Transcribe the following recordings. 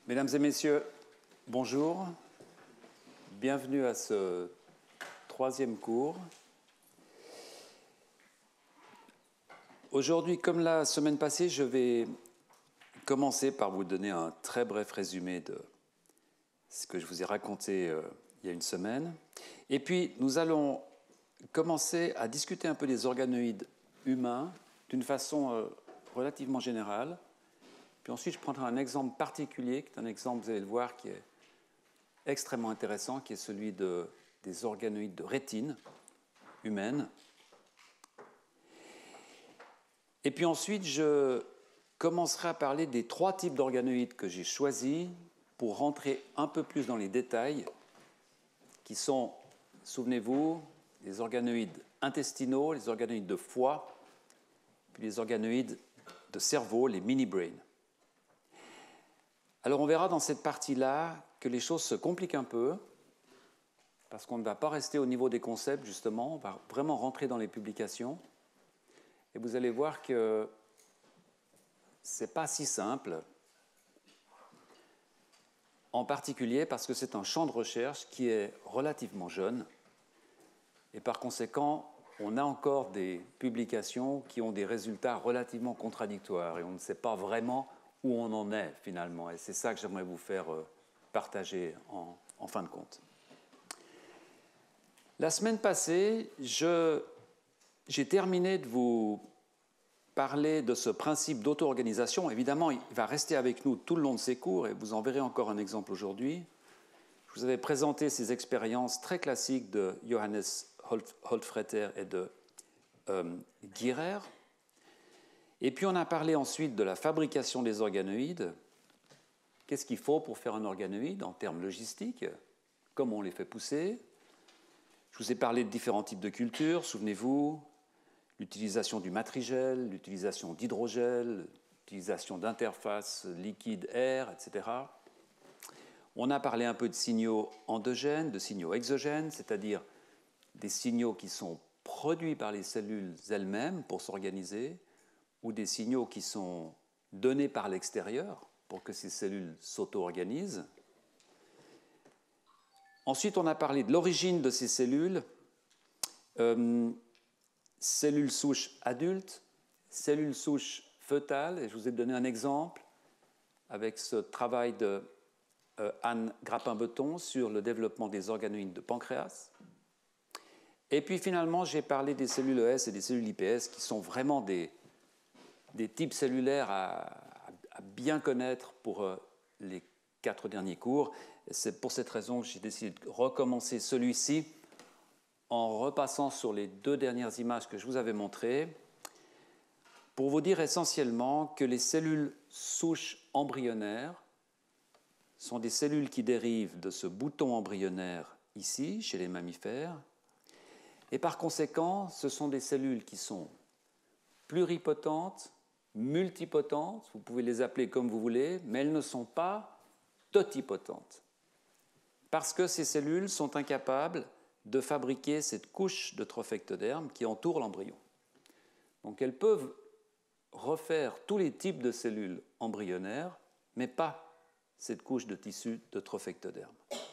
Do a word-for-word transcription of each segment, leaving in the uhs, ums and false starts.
Mesdames et messieurs, bonjour. Bienvenue à ce troisième cours. Aujourd'hui, comme la semaine passée, je vais commencer par vous donner un très bref résumé de ce que je vous ai raconté euh, il y a une semaine. Et puis, nous allons commencer à discuter un peu des organoïdes humains d'une façon euh, relativement générale. Puis ensuite, je prendrai un exemple particulier, qui est un exemple, vous allez le voir, qui est extrêmement intéressant, qui est celui de, des organoïdes de rétine humaine. Et puis ensuite, je commencerai à parler des trois types d'organoïdes que j'ai choisis pour rentrer un peu plus dans les détails, qui sont, souvenez-vous, les organoïdes intestinaux, les organoïdes de foie, puis les organoïdes de cerveau, les mini-brains. Alors on verra dans cette partie-là que les choses se compliquent un peu, parce qu'on ne va pas rester au niveau des concepts, justement, on va vraiment rentrer dans les publications. Et vous allez voir que ce n'est pas si simple, en particulier parce que c'est un champ de recherche qui est relativement jeune, et par conséquent, on a encore des publications qui ont des résultats relativement contradictoires, et on ne sait pas vraiment où on en est finalement. Et c'est ça que j'aimerais vous faire partager en, en fin de compte. La semaine passée, je, j'ai terminé de vous parler de ce principe d'auto-organisation. Évidemment, il va rester avec nous tout le long de ces cours, et vous en verrez encore un exemple aujourd'hui. Je vous avais présenté ces expériences très classiques de Johannes Holtfreter et de euh, Girard. Et puis on a parlé ensuite de la fabrication des organoïdes. Qu'est-ce qu'il faut pour faire un organoïde en termes logistiques? Comment on les fait pousser? Je vous ai parlé de différents types de cultures, souvenez-vous, l'utilisation du matrigel, l'utilisation d'hydrogel, l'utilisation d'interfaces liquide-air, et cetera. On a parlé un peu de signaux endogènes, de signaux exogènes, c'est-à-dire des signaux qui sont produits par les cellules elles-mêmes pour s'organiser, ou des signaux qui sont donnés par l'extérieur pour que ces cellules s'auto-organisent. Ensuite, on a parlé de l'origine de ces cellules, euh, cellules souches adultes, cellules souches fœtales, et je vous ai donné un exemple avec ce travail de euh, Anne Grappin-Beton sur le développement des organoïdes de pancréas. Et puis finalement, j'ai parlé des cellules E S et des cellules I P S qui sont vraiment des des types cellulaires à, à bien connaître pour euh, les quatre derniers cours. C'est pour cette raison que j'ai décidé de recommencer celui-ci en repassant sur les deux dernières images que je vous avais montrées pour vous dire essentiellement que les cellules souches embryonnaires sont des cellules qui dérivent de ce bouton embryonnaire ici, chez les mammifères, et par conséquent, ce sont des cellules qui sont pluripotentes, multipotentes, vous pouvez les appeler comme vous voulez, mais elles ne sont pas totipotentes. Parce que ces cellules sont incapables de fabriquer cette couche de trophectoderme qui entoure l'embryon. Donc elles peuvent refaire tous les types de cellules embryonnaires, mais pas cette couche de tissu de trophectoderme.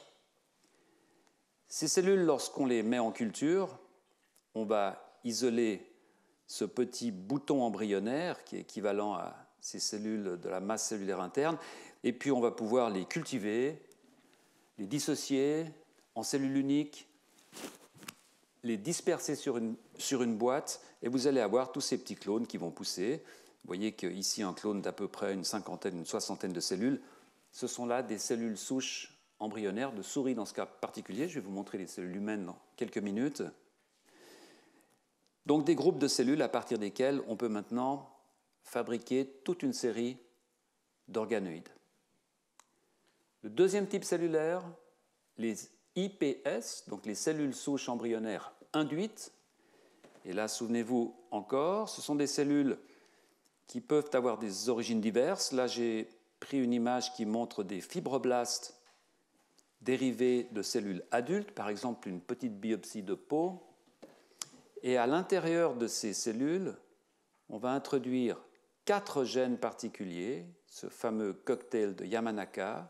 Ces cellules, lorsqu'on les met en culture, on va isoler ce petit bouton embryonnaire qui est équivalent à ces cellules de la masse cellulaire interne, et puis on va pouvoir les cultiver, les dissocier en cellules uniques, les disperser sur une, sur une boîte, et vous allez avoir tous ces petits clones qui vont pousser. Vous voyez qu'ici, un clone d'à peu près une cinquantaine, une soixantaine de cellules, ce sont là des cellules souches embryonnaires de souris dans ce cas particulier. Je vais vous montrer les cellules humaines dans quelques minutes. Donc des groupes de cellules à partir desquels on peut maintenant fabriquer toute une série d'organoïdes. Le deuxième type cellulaire, les I P S, donc les cellules souches embryonnaires induites, et là, souvenez-vous encore, ce sont des cellules qui peuvent avoir des origines diverses. Là, j'ai pris une image qui montre des fibroblastes dérivés de cellules adultes, par exemple une petite biopsie de peau. Et à l'intérieur de ces cellules, on va introduire quatre gènes particuliers ce fameux cocktail de Yamanaka.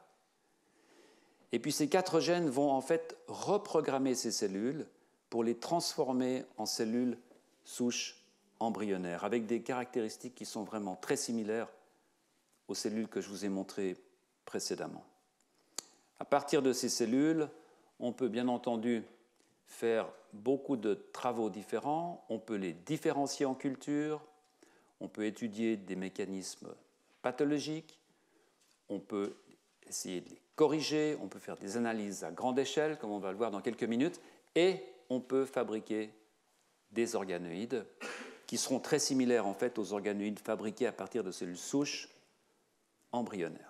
Et puis ces quatre gènes vont en fait reprogrammer ces cellules pour les transformer en cellules souches embryonnaires, avec des caractéristiques qui sont vraiment très similaires aux cellules que je vous ai montrées précédemment. À partir de ces cellules, on peut bien entendu faire beaucoup de travaux différents, on peut les différencier en culture, on peut étudier des mécanismes pathologiques, on peut essayer de les corriger, on peut faire des analyses à grande échelle, comme on va le voir dans quelques minutes, et on peut fabriquer des organoïdes qui seront très similaires en fait aux organoïdes fabriqués à partir de cellules souches embryonnaires.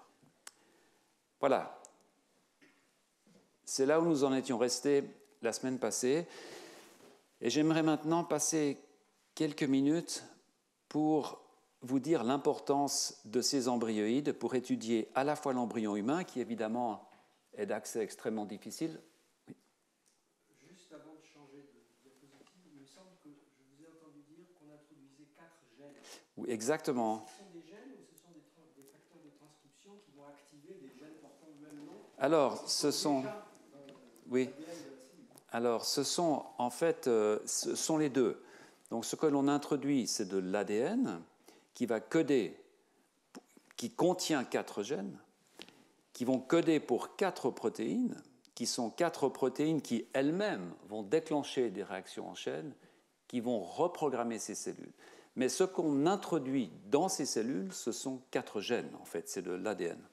Voilà. C'est là où nous en étions restés la semaine passée. Et j'aimerais maintenant passer quelques minutes pour vous dire l'importance de ces embryonïdes pour étudier à la fois l'embryon humain, qui évidemment est d'accès extrêmement difficile. Oui. Juste avant de changer de diapositive, il me semble que je vous ai entendu dire qu'on introduisait quatre gènes. Oui, exactement. Ce sont des gènes ou ce sont des, des facteurs de transcription qui vont activer des gènes portant le même nom? Alors, ce sont... Déjà, euh, oui. Alors, ce sont en fait euh, ce sont les deux. Donc, ce que l'on introduit, c'est de l'A D N qui va coder, qui contient quatre gènes, qui vont coder pour quatre protéines, qui sont quatre protéines qui elles-mêmes vont déclencher des réactions en chaîne, qui vont reprogrammer ces cellules. Mais ce qu'on introduit dans ces cellules, ce sont quatre gènes, en fait, c'est de l'A D N.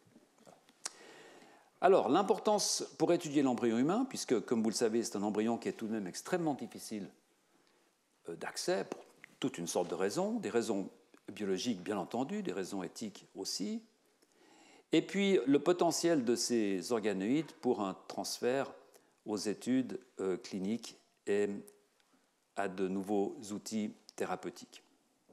Alors, l'importance pour étudier l'embryon humain, puisque, comme vous le savez, c'est un embryon qui est tout de même extrêmement difficile d'accès, pour toute une sorte de raisons, des raisons biologiques, bien entendu, des raisons éthiques aussi, et puis le potentiel de ces organoïdes pour un transfert aux études euh, cliniques et à de nouveaux outils thérapeutiques.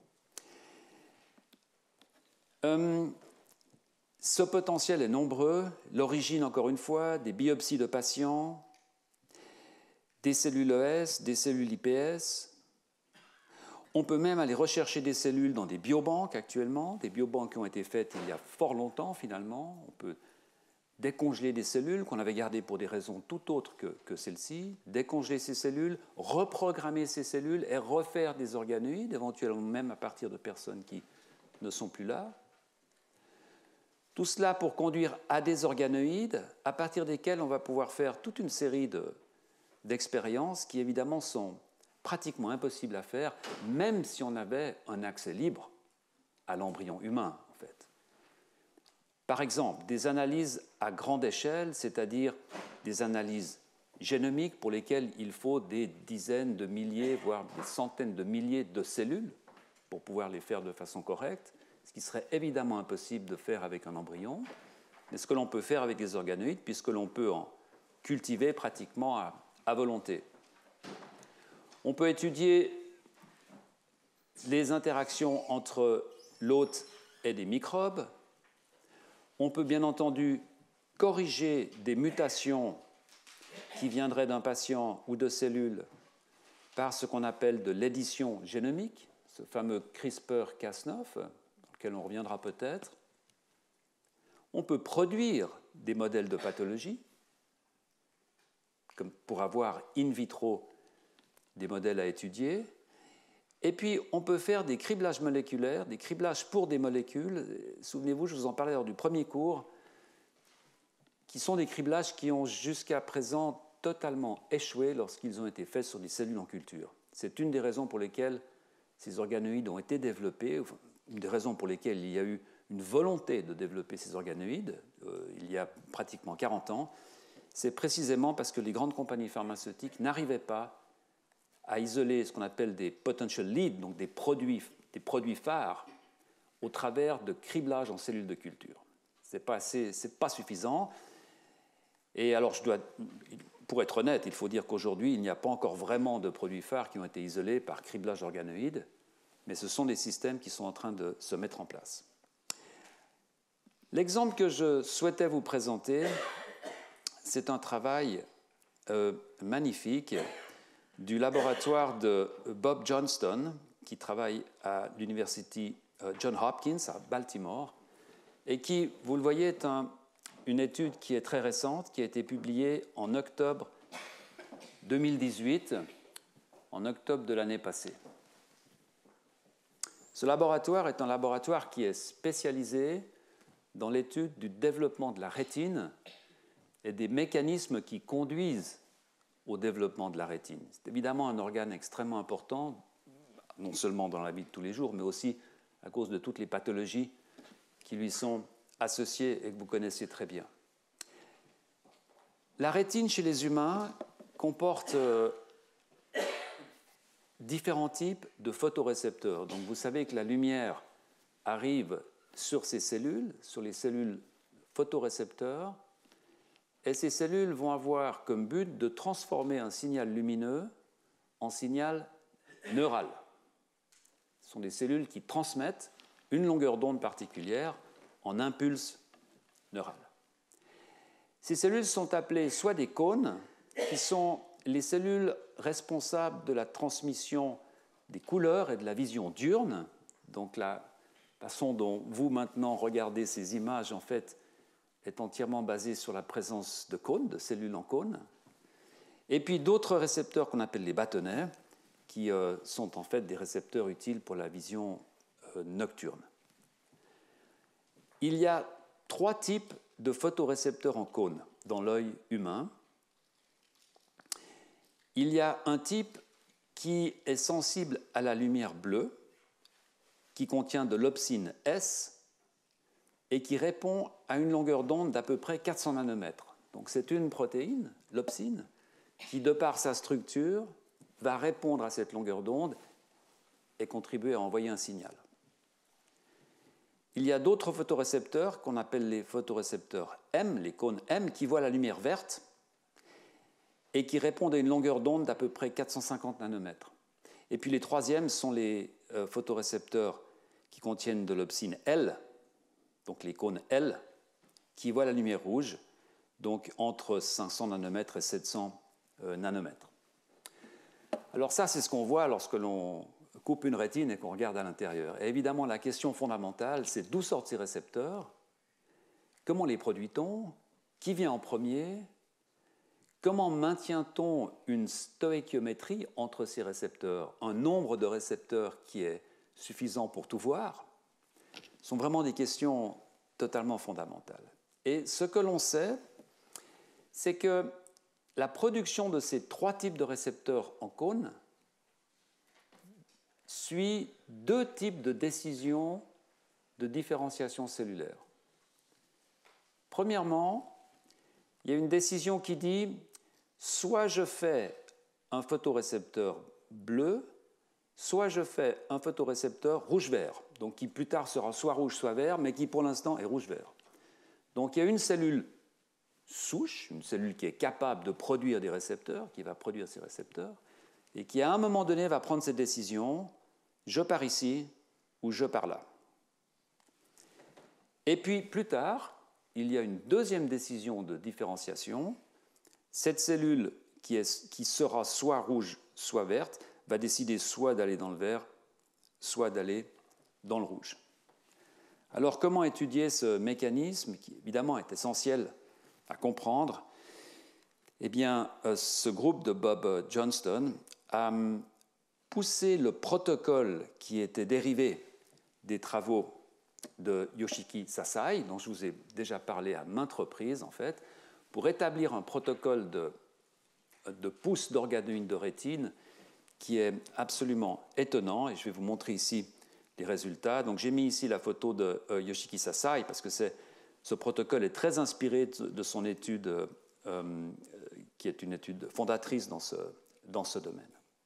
Euh, ce potentiel est nombreux. L'origine, encore une fois, des biopsies de patients, des cellules E S, des cellules I P S. On peut même aller rechercher des cellules dans des biobanques actuellement, des biobanques qui ont été faites il y a fort longtemps finalement. On peut décongeler des cellules qu'on avait gardées pour des raisons tout autres que, que celles-ci, décongeler ces cellules, reprogrammer ces cellules et refaire des organoïdes, éventuellement même à partir de personnes qui ne sont plus là. Tout cela pour conduire à des organoïdes à partir desquels on va pouvoir faire toute une série de, d'expériences qui évidemment sont pratiquement impossible à faire, même si on avait un accès libre à l'embryon humain, en fait. Par exemple, des analyses à grande échelle, c'est-à-dire des analyses génomiques pour lesquelles il faut des dizaines de milliers, voire des centaines de milliers de cellules pour pouvoir les faire de façon correcte, ce qui serait évidemment impossible de faire avec un embryon, mais ce que l'on peut faire avec des organoïdes, puisque l'on peut en cultiver pratiquement à, à volonté. On peut étudier les interactions entre l'hôte et des microbes. On peut bien entendu corriger des mutations qui viendraient d'un patient ou de cellules par ce qu'on appelle de l'édition génomique, ce fameux CRISPR Cas neuf, dans lequel on reviendra peut-être. On peut produire des modèles de pathologie, comme pour avoir in vitro des modèles à étudier, et puis on peut faire des criblages moléculaires, des criblages pour des molécules. Souvenez-vous, je vous en parlais lors du premier cours, qui sont des criblages qui ont jusqu'à présent totalement échoué lorsqu'ils ont été faits sur des cellules en culture. C'est une des raisons pour lesquelles ces organoïdes ont été développés, une des raisons pour lesquelles il y a eu une volonté de développer ces organoïdes euh, il y a pratiquement quarante ans. C'est précisément parce que les grandes compagnies pharmaceutiques n'arrivaient pas à isoler ce qu'on appelle des potential leads, donc des produits, des produits phares, au travers de criblage en cellules de culture. Ce n'est pas, assez, c'est pas suffisant. Et alors, je dois, pour être honnête, il faut dire qu'aujourd'hui, il n'y a pas encore vraiment de produits phares qui ont été isolés par criblage organoïde, mais ce sont des systèmes qui sont en train de se mettre en place. L'exemple que je souhaitais vous présenter, c'est un travail euh, magnifique du laboratoire de Bob Johnston, qui travaille à l'université Johns Hopkins à Baltimore, et qui, vous le voyez, est un, une étude qui est très récente, qui a été publiée en octobre deux mille dix-huit, en octobre de l'année passée. Ce laboratoire est un laboratoire qui est spécialisé dans l'étude du développement de la rétine et des mécanismes qui conduisent au développement de la rétine. C'est évidemment un organe extrêmement important, non seulement dans la vie de tous les jours, mais aussi à cause de toutes les pathologies qui lui sont associées et que vous connaissez très bien. La rétine chez les humains comporte euh, différents types de photorécepteurs. Donc vous savez que la lumière arrive sur ces cellules, sur les cellules photorécepteurs, et ces cellules vont avoir comme but de transformer un signal lumineux en signal neural. Ce sont des cellules qui transmettent une longueur d'onde particulière en impulse neural. Ces cellules sont appelées soit des cônes, qui sont les cellules responsables de la transmission des couleurs et de la vision diurne. Donc la façon dont vous maintenant regardez ces images, en fait, est entièrement basée sur la présence de cônes, de cellules en cônes. Et puis d'autres récepteurs qu'on appelle les bâtonnets, qui euh, sont en fait des récepteurs utiles pour la vision euh, nocturne. Il y a trois types de photorécepteurs en cône dans l'œil humain. Il y a un type qui est sensible à la lumière bleue, qui contient de l'opsine S et qui répond à une longueur d'onde d'à peu près quatre cents nanomètres. Donc c'est une protéine, l'opsine, qui de par sa structure va répondre à cette longueur d'onde et contribuer à envoyer un signal. Il y a d'autres photorécepteurs qu'on appelle les photorécepteurs M, les cônes M, qui voient la lumière verte et qui répondent à une longueur d'onde d'à peu près quatre cent cinquante nanomètres. Et puis les troisièmes sont les euh, photorécepteurs qui contiennent de l'opsine L, donc les cônes L, qui voient la lumière rouge, donc entre cinq cents nanomètres et sept cents euh, nanomètres. Alors ça, c'est ce qu'on voit lorsque l'on coupe une rétine et qu'on regarde à l'intérieur. Et évidemment, la question fondamentale, c'est d'où sortent ces récepteurs? Comment les produit-on? Qui vient en premier? Comment maintient-on une stéréométrie entre ces récepteurs? Un nombre de récepteurs qui est suffisant pour tout voir? Ce sont vraiment des questions totalement fondamentales. Et ce que l'on sait, c'est que la production de ces trois types de récepteurs en cône suit deux types de décisions de différenciation cellulaire. Premièrement, il y a une décision qui dit soit je fais un photorécepteur bleu, soit je fais un photorécepteur rouge-vert, donc qui plus tard sera soit rouge, soit vert, mais qui pour l'instant est rouge-vert. Donc il y a une cellule souche, une cellule qui est capable de produire des récepteurs, qui va produire ces récepteurs, et qui à un moment donné va prendre cette décision, je pars ici ou je pars là. Et puis plus tard, il y a une deuxième décision de différenciation. Cette cellule qui, est, qui sera soit rouge, soit verte, va décider soit d'aller dans le vert, soit d'aller dans le rouge. Alors comment étudier ce mécanisme, qui évidemment est essentiel à comprendre? Eh bien, ce groupe de Bob Johnston a poussé le protocole qui était dérivé des travaux de Yoshiki Sasai, dont je vous ai déjà parlé à maintes reprises, en fait, pour établir un protocole de, de pousse d'organoïdes de rétine qui est absolument étonnant, et je vais vous montrer ici les résultats. Donc j'ai mis ici la photo de euh, Yoshiki Sasai, parce que c'est, ce protocole est très inspiré de, de son étude, euh, qui est une étude fondatrice dans ce, dans ce domaine.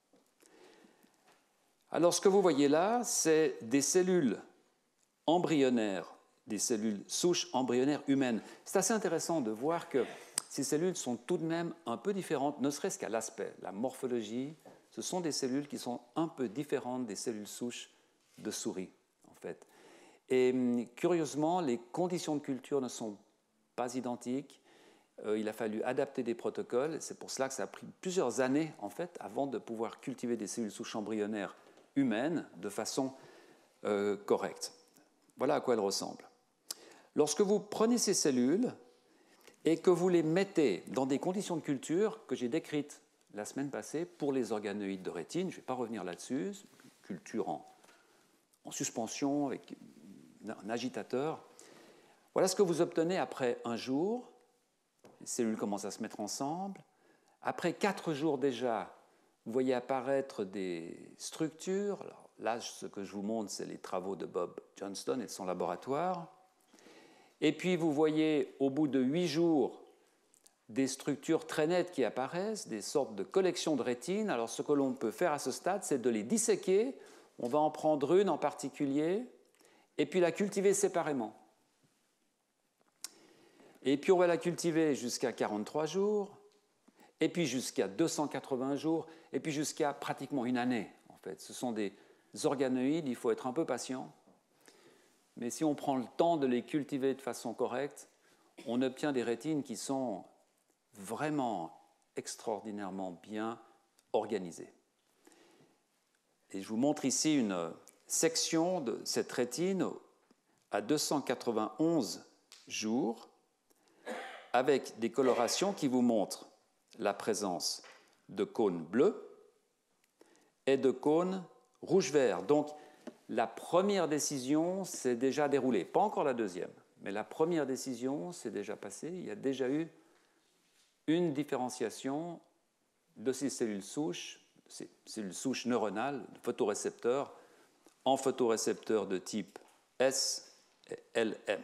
Alors ce que vous voyez là, c'est des cellules embryonnaires, des cellules souches embryonnaires humaines. C'est assez intéressant de voir que ces cellules sont tout de même un peu différentes, ne serait-ce qu'à l'aspect, la morphologie. Ce sont des cellules qui sont un peu différentes des cellules souches de souris, en fait. Et curieusement, les conditions de culture ne sont pas identiques. Euh, il a fallu adapter des protocoles. C'est pour cela que ça a pris plusieurs années, en fait, avant de pouvoir cultiver des cellules souches embryonnaires humaines de façon euh, correcte. Voilà à quoi elles ressemblent. Lorsque vous prenez ces cellules et que vous les mettez dans des conditions de culture que j'ai décrites la semaine passée pour les organoïdes de rétine, je ne vais pas revenir là-dessus, culture en, en suspension avec un agitateur, voilà ce que vous obtenez après un jour. Les cellules commencent à se mettre ensemble. Après quatre jours déjà, vous voyez apparaître des structures. Alors là, ce que je vous montre, c'est les travaux de Bob Johnston et de son laboratoire. Et puis, vous voyez, au bout de huit jours, des structures très nettes qui apparaissent, des sortes de collections de rétine. Alors, ce que l'on peut faire à ce stade, c'est de les disséquer. On va en prendre une en particulier, et puis la cultiver séparément. Et puis, on va la cultiver jusqu'à quarante-trois jours, et puis jusqu'à deux cent quatre-vingts jours, et puis jusqu'à pratiquement une année, en fait. Ce sont des organoïdes, il faut être un peu patient. Mais si on prend le temps de les cultiver de façon correcte, on obtient des rétines qui sont vraiment extraordinairement bien organisées. Et je vous montre ici une section de cette rétine à deux cent quatre-vingt-onze jours, avec des colorations qui vous montrent la présence de cônes bleus et de cônes rouge-vert. Donc, la première décision s'est déjà déroulée, pas encore la deuxième, mais la première décision s'est déjà passée. Il y a déjà eu une différenciation de ces cellules souches, ces cellules souches neuronales, de photorécepteurs, en photorécepteurs de type S et L M.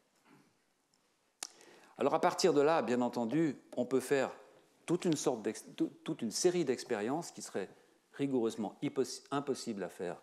Alors à partir de là, bien entendu, on peut faire toute une, sorte toute une série d'expériences qui seraient rigoureusement impossibles à faire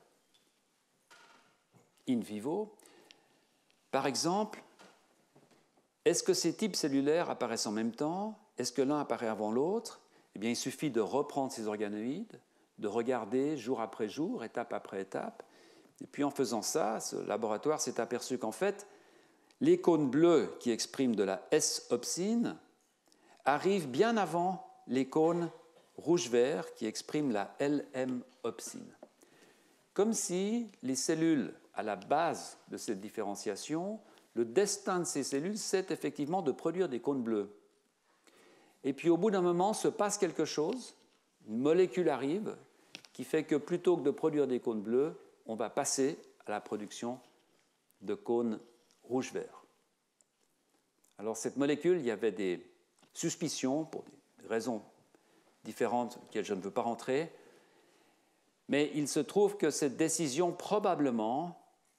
in vivo. Par exemple, est-ce que ces types cellulaires apparaissent en même temps? Est-ce que l'un apparaît avant l'autre? Eh bien, il suffit de reprendre ces organoïdes, de regarder jour après jour, étape après étape. Et puis en faisant ça, ce laboratoire s'est aperçu qu'en fait, les cônes bleus qui expriment de la S-opsine arrivent bien avant les cônes rouge-vert qui expriment la L M-opsine. Comme si les cellules à la base de cette différenciation, le destin de ces cellules, c'est effectivement de produire des cônes bleus. Et puis au bout d'un moment, se passe quelque chose, une molécule arrive qui fait que plutôt que de produire des cônes bleus, on va passer à la production de cônes rouge-vert. Alors cette molécule, il y avait des suspicions pour des raisons différentes auxquelles je ne veux pas rentrer, mais il se trouve que cette décision probablement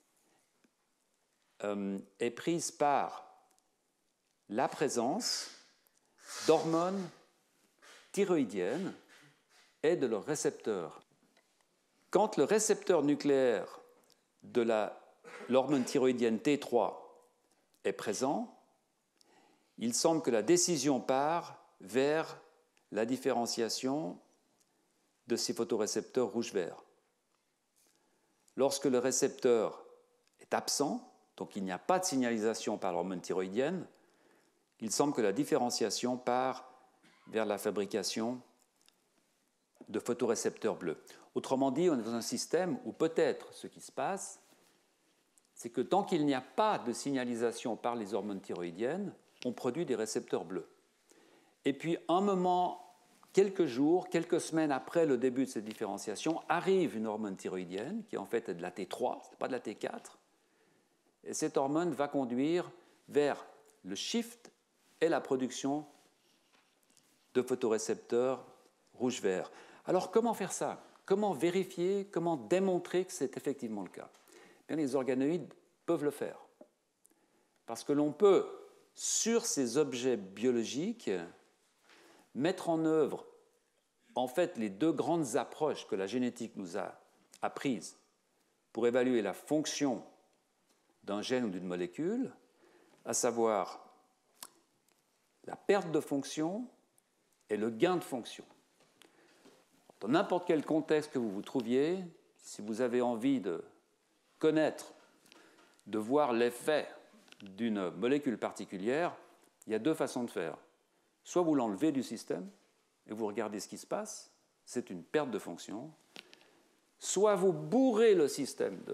euh, est prise par la présence d'hormones thyroïdiennes et de leurs récepteurs. Quand le récepteur nucléaire de la, l'hormone thyroïdienne T trois est présent, il semble que la décision part vers la différenciation de ces photorécepteurs rouge-vert. Lorsque le récepteur est absent, donc il n'y a pas de signalisation par l'hormone thyroïdienne, il semble que la différenciation part vers la fabrication de photorécepteurs bleus. Autrement dit, on est dans un système où peut-être ce qui se passe, c'est que tant qu'il n'y a pas de signalisation par les hormones thyroïdiennes, on produit des récepteurs bleus. Et puis, un moment, quelques jours, quelques semaines après le début de cette différenciation, arrive une hormone thyroïdienne, qui en fait est de la T trois, ce n'est pas de la T quatre, et cette hormone va conduire vers le shift et la production de photorécepteurs rouge-vert. Alors, comment faire ça? Comment vérifier, comment démontrer que c'est effectivement le cas? Bien, les organoïdes peuvent le faire. Parce que l'on peut, sur ces objets biologiques, mettre en œuvre, en fait, les deux grandes approches que la génétique nous a apprises pour évaluer la fonction d'un gène ou d'une molécule, à savoir la perte de fonction et le gain de fonction. Dans n'importe quel contexte que vous vous trouviez, si vous avez envie de connaître, de voir l'effet d'une molécule particulière, il y a deux façons de faire. Soit vous l'enlevez du système et vous regardez ce qui se passe, c'est une perte de fonction. Soit vous bourrez le système de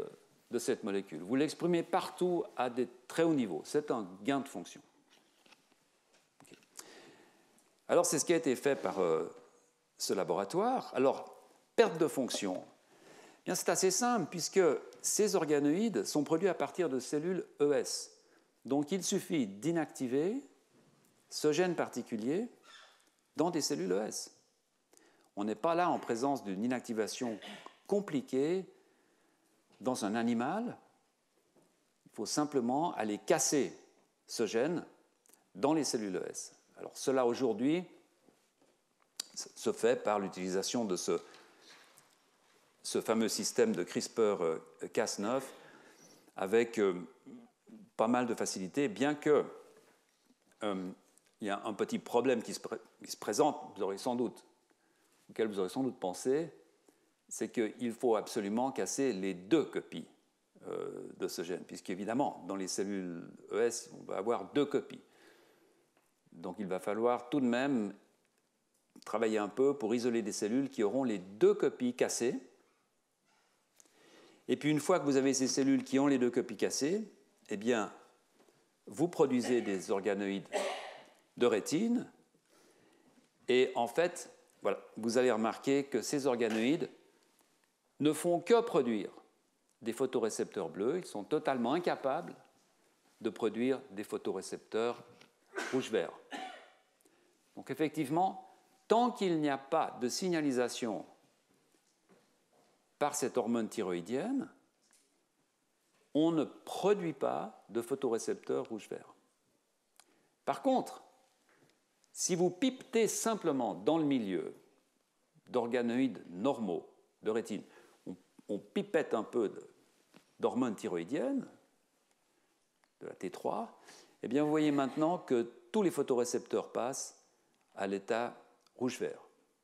de cette molécule. Vous l'exprimez partout à des très hauts niveaux. C'est un gain de fonction. Okay. Alors, c'est ce qui a été fait par euh, ce laboratoire. Alors, perte de fonction. Eh bien, c'est assez simple, puisque ces organoïdes sont produits à partir de cellules E S. Donc, il suffit d'inactiver ce gène particulier dans des cellules E S. On n'est pas là en présence d'une inactivation compliquée dans un animal. Il faut simplement aller casser ce gène dans les cellules E S. Alors cela aujourd'hui se fait par l'utilisation de ce, ce fameux système de CRISPR Cas neuf avec euh, pas mal de facilité, bien que euh, il y a un petit problème qui se, pré- qui se présente, vous aurez sans doute, auquel vous aurez sans doute pensé, c'est qu'il faut absolument casser les deux copies euh, de ce gène, puisqu'évidemment, dans les cellules E S, on va avoir deux copies. Donc il va falloir tout de même travailler un peu pour isoler des cellules qui auront les deux copies cassées. Et puis une fois que vous avez ces cellules qui ont les deux copies cassées, eh bien, vous produisez des organoïdes de rétine, et en fait, voilà, vous allez remarquer que ces organoïdes ne font que produire des photorécepteurs bleus. Ils sont totalement incapables de produire des photorécepteurs rouge-vert. Donc effectivement, tant qu'il n'y a pas de signalisation par cette hormone thyroïdienne, on ne produit pas de photorécepteurs rouge-vert. Par contre, si vous pipetez simplement dans le milieu d'organoïdes normaux de rétine, on, on pipette un peu de, d'hormones thyroïdiennes, de la T trois, eh bien vous voyez maintenant que tous les photorécepteurs passent à l'état rouge-vert.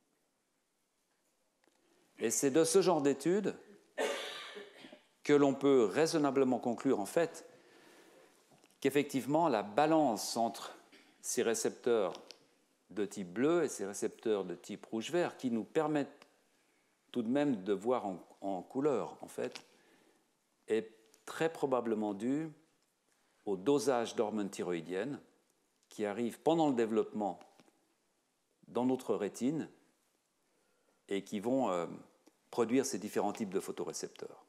Et c'est de ce genre d'études que l'on peut raisonnablement conclure en fait qu'effectivement la balance entre ces récepteurs de type bleu et ces récepteurs de type rouge-vert qui nous permettent tout de même de voir en, en couleur, en fait, est très probablement due au dosage d'hormones thyroïdiennes qui arrivent pendant le développement dans notre rétine et qui vont euh, produire ces différents types de photorécepteurs.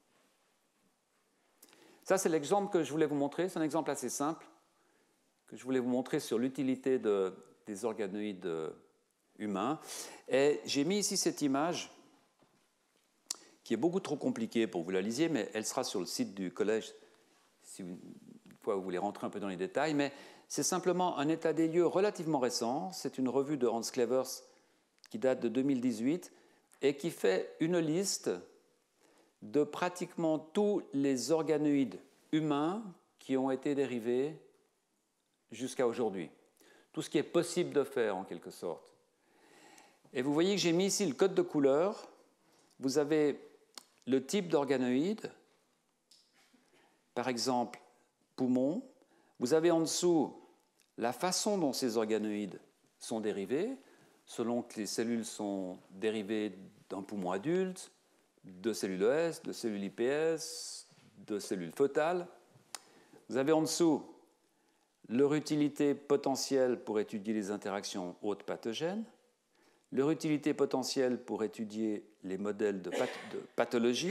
Ça, c'est l'exemple que je voulais vous montrer. C'est un exemple assez simple que je voulais vous montrer sur l'utilité de, des organoïdes humains. Et j'ai mis ici cette image qui est beaucoup trop compliquée pour que vous la lisiez, mais elle sera sur le site du collège si vous, une fois vous voulez rentrer un peu dans les détails. Mais c'est simplement un état des lieux relativement récent. C'est une revue de Hans Clevers qui date de deux mille dix-huit et qui fait une liste de pratiquement tous les organoïdes humains qui ont été dérivés jusqu'à aujourd'hui. Tout ce qui est possible de faire, en quelque sorte. Et vous voyez que j'ai mis ici le code de couleur. Vous avez le type d'organoïde, par exemple, poumon. Vous avez en dessous la façon dont ces organoïdes sont dérivés, selon que les cellules sont dérivées d'un poumon adulte, de cellules E S, de cellules I P S, de cellules fœtales. Vous avez en dessous leur utilité potentielle pour étudier les interactions hôtes pathogènes, leur utilité potentielle pour étudier les modèles de, path de pathologie,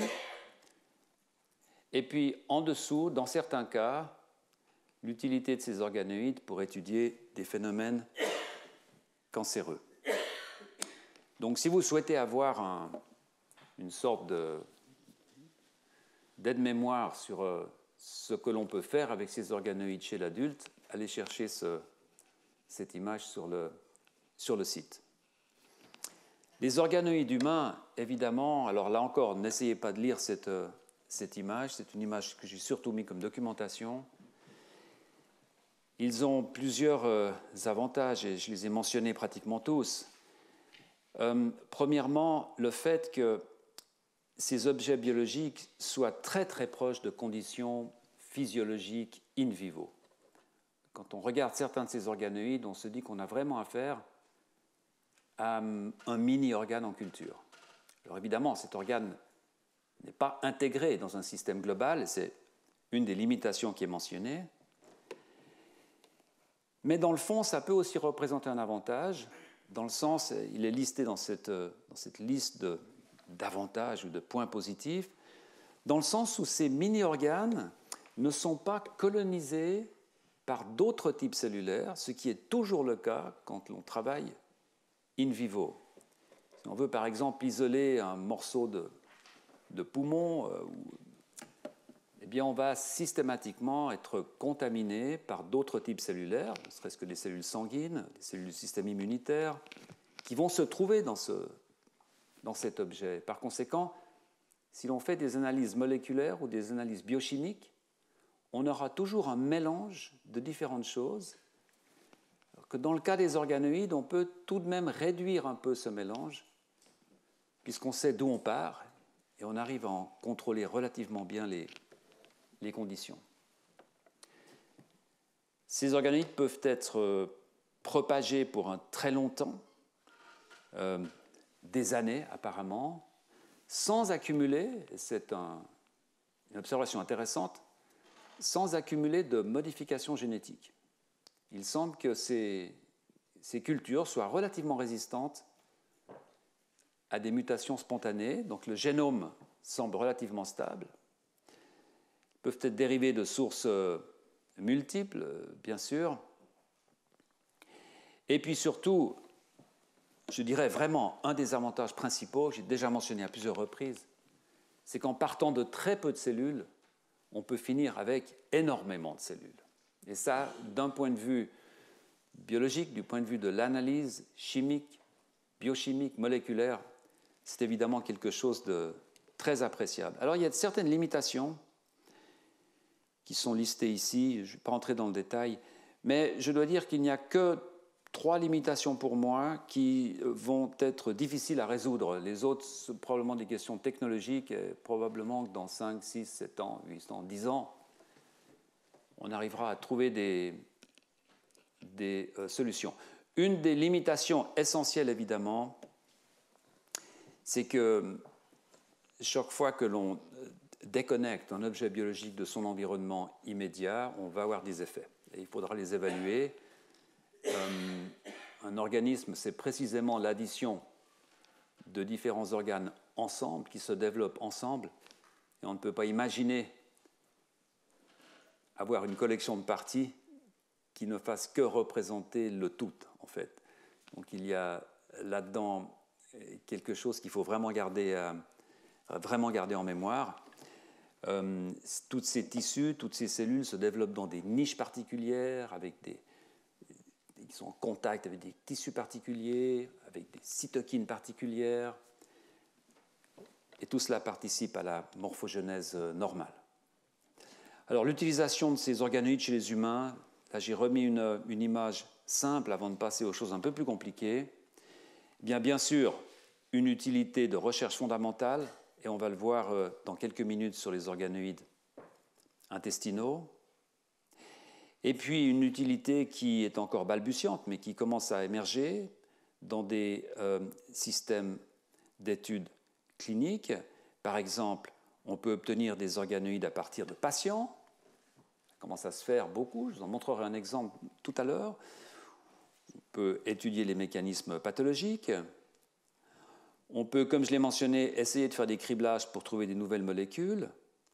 et puis en dessous, dans certains cas, l'utilité de ces organoïdes pour étudier des phénomènes cancéreux. Donc si vous souhaitez avoir un, une sorte de, d'aide-mémoire sur euh, ce que l'on peut faire avec ces organoïdes chez l'adulte, allez chercher ce, cette image sur le, sur le site. Les organoïdes humains, évidemment, alors là encore, n'essayez pas de lire cette, cette image, c'est une image que j'ai surtout mis comme documentation. Ils ont plusieurs euh, avantages, et je les ai mentionnés pratiquement tous. Euh, premièrement, le fait que ces objets biologiques soient très très proches de conditions physiologiques in vivo. Quand on regarde certains de ces organoïdes, on se dit qu'on a vraiment affaire à un mini-organe en culture. Alors évidemment, cet organe n'est pas intégré dans un système global, et c'est une des limitations qui est mentionnée. Mais dans le fond, ça peut aussi représenter un avantage, dans le sens, il est listé dans cette, dans cette liste de, d'avantages ou de points positifs, dans le sens où ces mini-organes ne sont pas colonisés par d'autres types cellulaires, ce qui est toujours le cas quand on travaille in vivo. Si on veut par exemple isoler un morceau de, de poumon, euh, eh bien on va systématiquement être contaminé par d'autres types cellulaires, ne serait-ce que des cellules sanguines, des cellules du système immunitaire, qui vont se trouver dans, ce, dans cet objet. Par conséquent, si l'on fait des analyses moléculaires ou des analyses biochimiques, on aura toujours un mélange de différentes choses, alors que dans le cas des organoïdes, on peut tout de même réduire un peu ce mélange, puisqu'on sait d'où on part, et on arrive à en contrôler relativement bien les, les conditions. Ces organoïdes peuvent être propagés pour un très longtemps, euh, des années apparemment, sans accumuler, et c'est un, une observation intéressante, sans accumuler de modifications génétiques. Il semble que ces, ces cultures soient relativement résistantes à des mutations spontanées, donc le génome semble relativement stable. Ils peuvent être dérivés de sources multiples, bien sûr. Et puis surtout, je dirais vraiment un des avantages principaux, que j'ai déjà mentionné à plusieurs reprises, c'est qu'en partant de très peu de cellules, on peut finir avec énormément de cellules. Et ça, d'un point de vue biologique, du point de vue de l'analyse chimique, biochimique, moléculaire, c'est évidemment quelque chose de très appréciable. Alors, il y a certaines limitations qui sont listées ici, je ne vais pas entrer dans le détail, mais je dois dire qu'il n'y a que trois limitations pour moi qui vont être difficiles à résoudre. Les autres, c'est probablement des questions technologiques, et probablement que dans cinq, six, sept ans, huit ans, dix ans, on arrivera à trouver des, des euh, solutions. Une des limitations essentielles, évidemment, c'est que chaque fois que l'on déconnecte un objet biologique de son environnement immédiat, on va avoir des effets. Et il faudra les évaluer. Euh, un organisme, c'est précisément l'addition de différents organes ensemble, qui se développent ensemble, et on ne peut pas imaginer avoir une collection de parties qui ne fasse que représenter le tout, en fait. Donc il y a là-dedans quelque chose qu'il faut vraiment garder, euh, vraiment garder en mémoire. Euh, tous ces tissus, toutes ces cellules se développent dans des niches particulières, avec des qui sont en contact avec des tissus particuliers, avec des cytokines particulières. Et tout cela participe à la morphogenèse normale. Alors, l'utilisation de ces organoïdes chez les humains, là j'ai remis une, une image simple avant de passer aux choses un peu plus compliquées. Eh bien, bien sûr, une utilité de recherche fondamentale, et on va le voir dans quelques minutes sur les organoïdes intestinaux. Et puis une utilité qui est encore balbutiante, mais qui commence à émerger dans des euh, systèmes d'études cliniques. Par exemple, on peut obtenir des organoïdes à partir de patients. Ça commence à se faire beaucoup. Je vous en montrerai un exemple tout à l'heure. On peut étudier les mécanismes pathologiques. On peut, comme je l'ai mentionné, essayer de faire des criblages pour trouver des nouvelles molécules.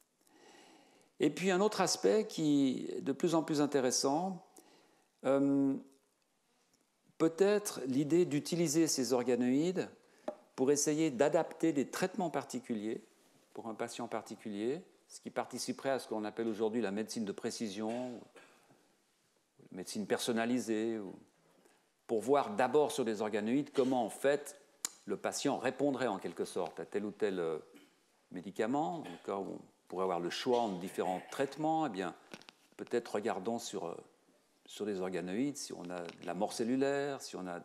Et puis un autre aspect qui est de plus en plus intéressant, euh, peut-être l'idée d'utiliser ces organoïdes pour essayer d'adapter des traitements particuliers pour un patient particulier, ce qui participerait à ce qu'on appelle aujourd'hui la médecine de précision, la médecine personnalisée, ou pour voir d'abord sur des organoïdes comment en fait le patient répondrait en quelque sorte à tel ou tel médicament, dans le cas où on pourrait avoir le choix entre différents traitements, eh bien, peut-être regardons sur, sur les organoïdes, si on a de la mort cellulaire, si on a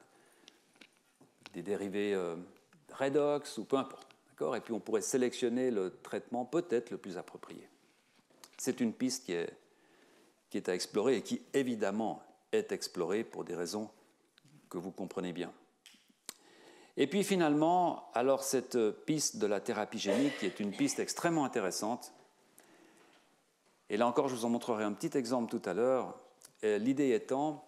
des dérivés euh, redox, ou peu importe. D'accord ? Et puis on pourrait sélectionner le traitement peut-être le plus approprié. C'est une piste qui est, qui est à explorer et qui, évidemment, est explorée pour des raisons que vous comprenez bien. Et puis finalement, alors cette piste de la thérapie génique, qui est une piste extrêmement intéressante, et là encore je vous en montrerai un petit exemple tout à l'heure, l'idée étant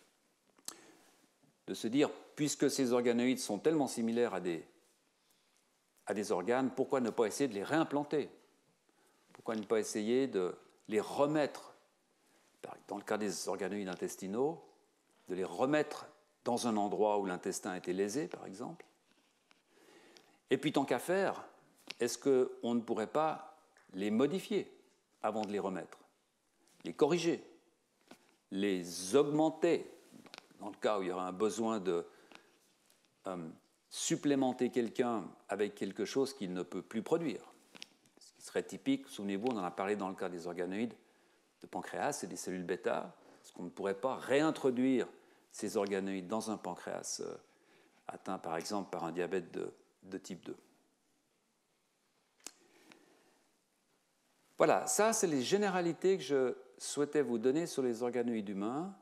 de se dire, puisque ces organoïdes sont tellement similaires à des, à des organes, pourquoi ne pas essayer de les réimplanter? Pourquoi ne pas essayer de les remettre, dans le cas des organoïdes intestinaux, de les remettre dans un endroit où l'intestin a été lésé, par exemple? Et puis, tant qu'à faire, est-ce qu'on ne pourrait pas les modifier avant de les remettre, les corriger, les augmenter, dans le cas où il y aura un besoin de euh, supplémenter quelqu'un avec quelque chose qu'il ne peut plus produire? Ce qui serait typique, souvenez-vous, on en a parlé dans le cas des organoïdes de pancréas, c'est des cellules bêta. Est-ce qu'on ne pourrait pas réintroduire ces organoïdes dans un pancréas euh, atteint par exemple par un diabète de, de type deux? Voilà, ça c'est les généralités que je souhaitais vous donner sur les organoïdes humains.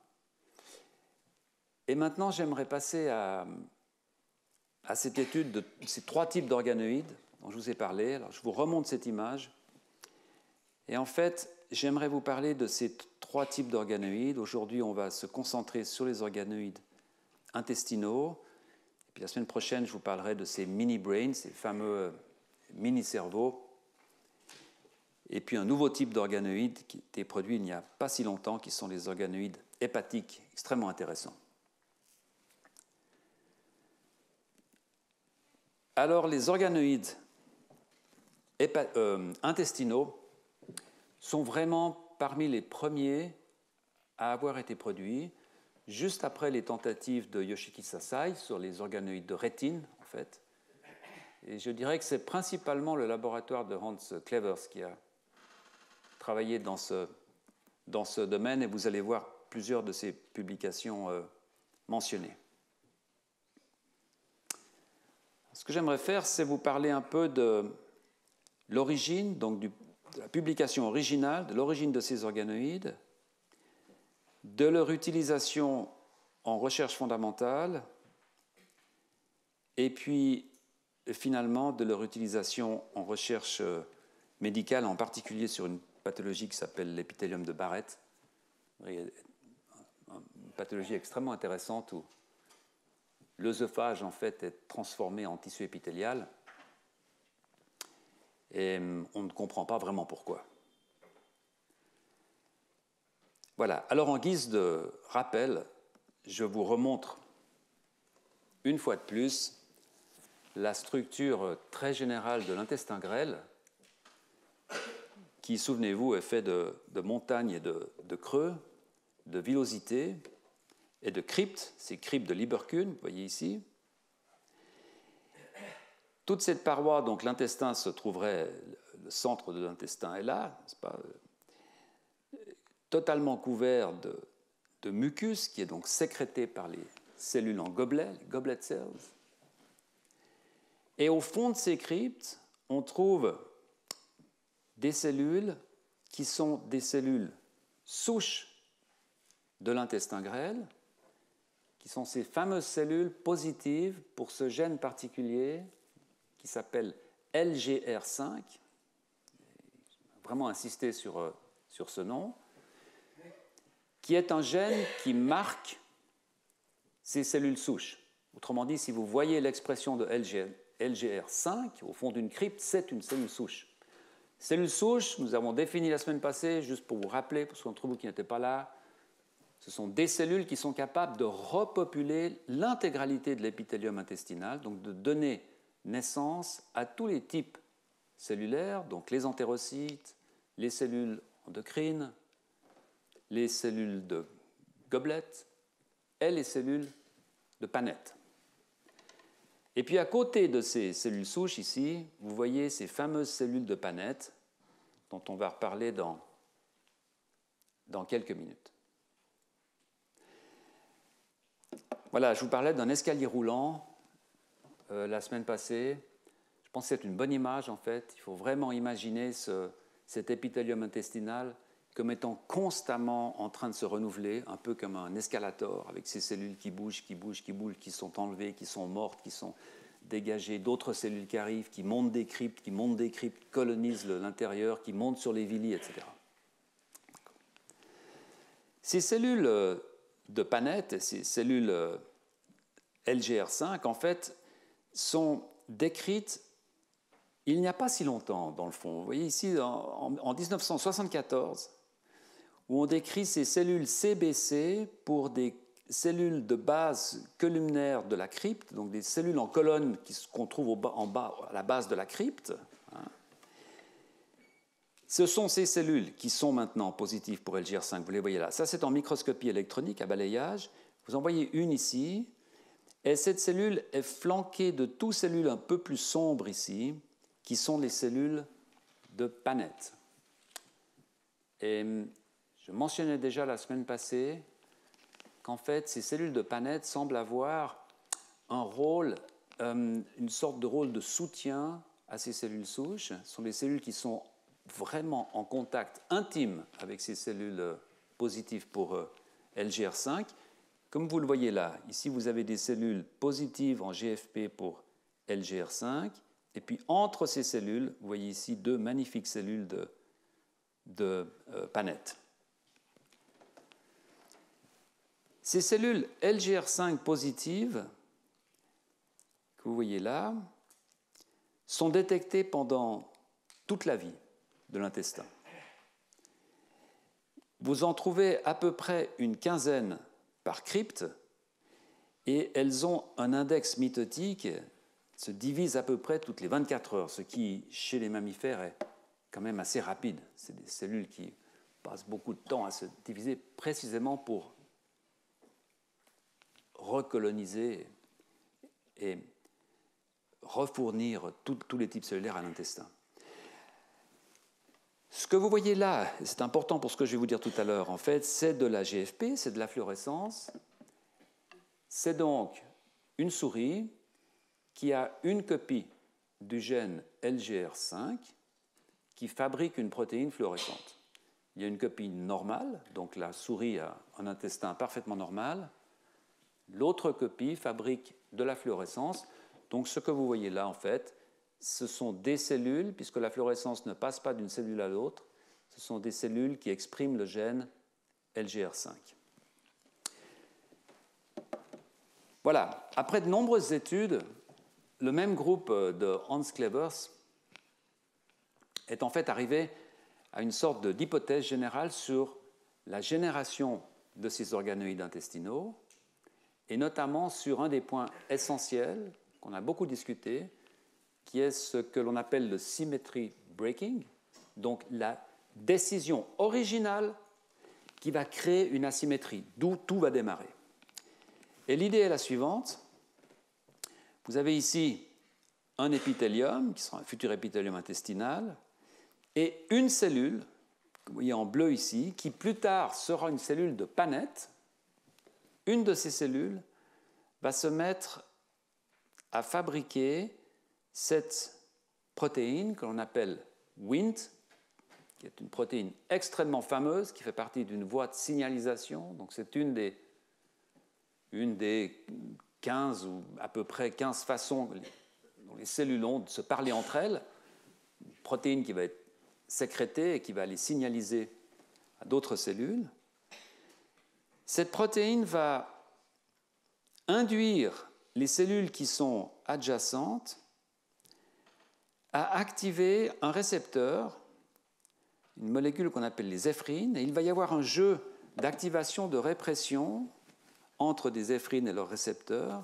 Et maintenant j'aimerais passer à, à cette étude de ces trois types d'organoïdes dont je vous ai parlé. Alors je vous remonte cette image. Et en fait, j'aimerais vous parler de ces trois types d'organoïdes. Aujourd'hui, on va se concentrer sur les organoïdes intestinaux. Et puis la semaine prochaine, je vous parlerai de ces mini-brains, ces fameux mini-cerveaux. Et puis un nouveau type d'organoïdes qui a été produit il n'y a pas si longtemps, qui sont les organoïdes hépatiques, extrêmement intéressants. Alors, les organoïdes euh, intestinaux sont vraiment parmi les premiers à avoir été produits, juste après les tentatives de Yoshiki Sasai sur les organoïdes de rétine, en fait. Et je dirais que c'est principalement le laboratoire de Hans Clevers qui a travaillé dans ce, dans ce domaine, et vous allez voir plusieurs de ces publications euh, mentionnées. Ce que j'aimerais faire, c'est vous parler un peu de l'origine, donc du, de la publication originale, de l'origine de ces organoïdes, de leur utilisation en recherche fondamentale, et puis finalement de leur utilisation en recherche médicale, en particulier sur une pathologie qui s'appelle l'épithélium de Barrett, une pathologie extrêmement intéressante où l'œsophage, en fait, est transformé en tissu épithélial et on ne comprend pas vraiment pourquoi. Voilà. Alors, en guise de rappel, je vous remontre une fois de plus la structure très générale de l'intestin grêle qui, souvenez-vous, est fait de, de montagnes et de, de creux, de villosités et de cryptes, ces cryptes de Lieberkühn, vous voyez ici. Toute cette paroi, donc l'intestin se trouverait, le centre de l'intestin est là, n'est-ce pas, totalement couvert de, de mucus, qui est donc sécrété par les cellules en gobelet, les goblet cells. Et au fond de ces cryptes, on trouve des cellules qui sont des cellules souches de l'intestin grêle, qui sont ces fameuses cellules positives pour ce gène particulier qui s'appelle L G R cinq. Vraiment insister sur, sur ce nom, qui est un gène qui marque ces cellules souches. Autrement dit, si vous voyez l'expression de L G R cinq au fond d'une crypte, c'est une cellule souche. Cellule souche, nous avons défini la semaine passée, juste pour vous rappeler, pour ceux d'entre vous qui n'étaient pas là, ce sont des cellules qui sont capables de repopuler l'intégralité de l'épithélium intestinal, donc de donner naissance à tous les types cellulaires, donc les entérocytes, les cellules endocrines, les cellules de gobelet et les cellules de Paneth. Et puis à côté de ces cellules souches ici, vous voyez ces fameuses cellules de Paneth dont on va reparler dans, dans quelques minutes. Voilà, je vous parlais d'un escalier roulant euh, la semaine passée. Je pense que c'est une bonne image en fait. Il faut vraiment imaginer ce, cet épithélium intestinal comme étant constamment en train de se renouveler, un peu comme un escalator avec ces cellules qui bougent, qui bougent, qui bougent, qui sont enlevées, qui sont mortes, qui sont dégager d'autres cellules qui arrivent, qui montent des cryptes, qui montent des cryptes, colonisent l'intérieur, qui montent sur les villi, et cetera. Ces cellules de Paneth, ces cellules L G R cinq, en fait, sont décrites il n'y a pas si longtemps, dans le fond. Vous voyez ici, en, en mille neuf cent soixante-quatorze, où on décrit ces cellules C B C pour des cellules de base columnaire de la crypte, donc des cellules en colonne qu'on trouve au bas, en bas à la base de la crypte. Ce sont ces cellules qui sont maintenant positives pour L G R cinq, vous les voyez là. Ça, c'est en microscopie électronique à balayage. Vous en voyez une ici, et cette cellule est flanquée de toutes cellules un peu plus sombres ici, qui sont les cellules de Paneth. Et je mentionnais déjà la semaine passée qu'en fait, ces cellules de Paneth semblent avoir un rôle, euh, une sorte de rôle de soutien à ces cellules souches. Ce sont des cellules qui sont vraiment en contact intime avec ces cellules positives pour euh, L G R cinq. Comme vous le voyez là, ici vous avez des cellules positives en G F P pour L G R cinq, et puis entre ces cellules, vous voyez ici deux magnifiques cellules de, de euh, Paneth. Ces cellules L G R cinq positives, que vous voyez là, sont détectées pendant toute la vie de l'intestin. Vous en trouvez à peu près une quinzaine par crypte, et elles ont un index mitotique qui se divise à peu près toutes les vingt-quatre heures, ce qui, chez les mammifères, est quand même assez rapide. C'est des cellules qui passent beaucoup de temps à se diviser précisément pour recoloniser et refournir tous les types cellulaires à l'intestin. Ce que vous voyez là, c'est important pour ce que je vais vous dire tout à l'heure, en fait, c'est de la G F P, c'est de la fluorescence. C'est donc une souris qui a une copie du gène L G R cinq qui fabrique une protéine fluorescente. Il y a une copie normale, donc la souris a un intestin parfaitement normal. L'autre copie fabrique de la fluorescence. Donc ce que vous voyez là, en fait, ce sont des cellules, puisque la fluorescence ne passe pas d'une cellule à l'autre, ce sont des cellules qui expriment le gène L G R cinq. Voilà. Après de nombreuses études, le même groupe de Hans Clevers est en fait arrivé à une sorte d'hypothèse générale sur la génération de ces organoïdes intestinaux, et notamment sur un des points essentiels qu'on a beaucoup discuté, qui est ce que l'on appelle le symmetry breaking, donc la décision originale qui va créer une asymétrie, d'où tout va démarrer. Et l'idée est la suivante. Vous avez ici un épithélium, qui sera un futur épithélium intestinal, et une cellule, que vous voyez en bleu ici, qui plus tard sera une cellule de Paneth. Une de ces cellules va se mettre à fabriquer cette protéine que l'on appelle Wnt, qui est une protéine extrêmement fameuse, qui fait partie d'une voie de signalisation. Donc c'est une des, une des quinze ou à peu près quinze façons dont les cellules ont de se parler entre elles. Une protéine qui va être sécrétée et qui va aller signaliser à d'autres cellules. Cette protéine va induire les cellules qui sont adjacentes à activer un récepteur, une molécule qu'on appelle les éphrines, et il va y avoir un jeu d'activation de répression entre des éphrines et leurs récepteurs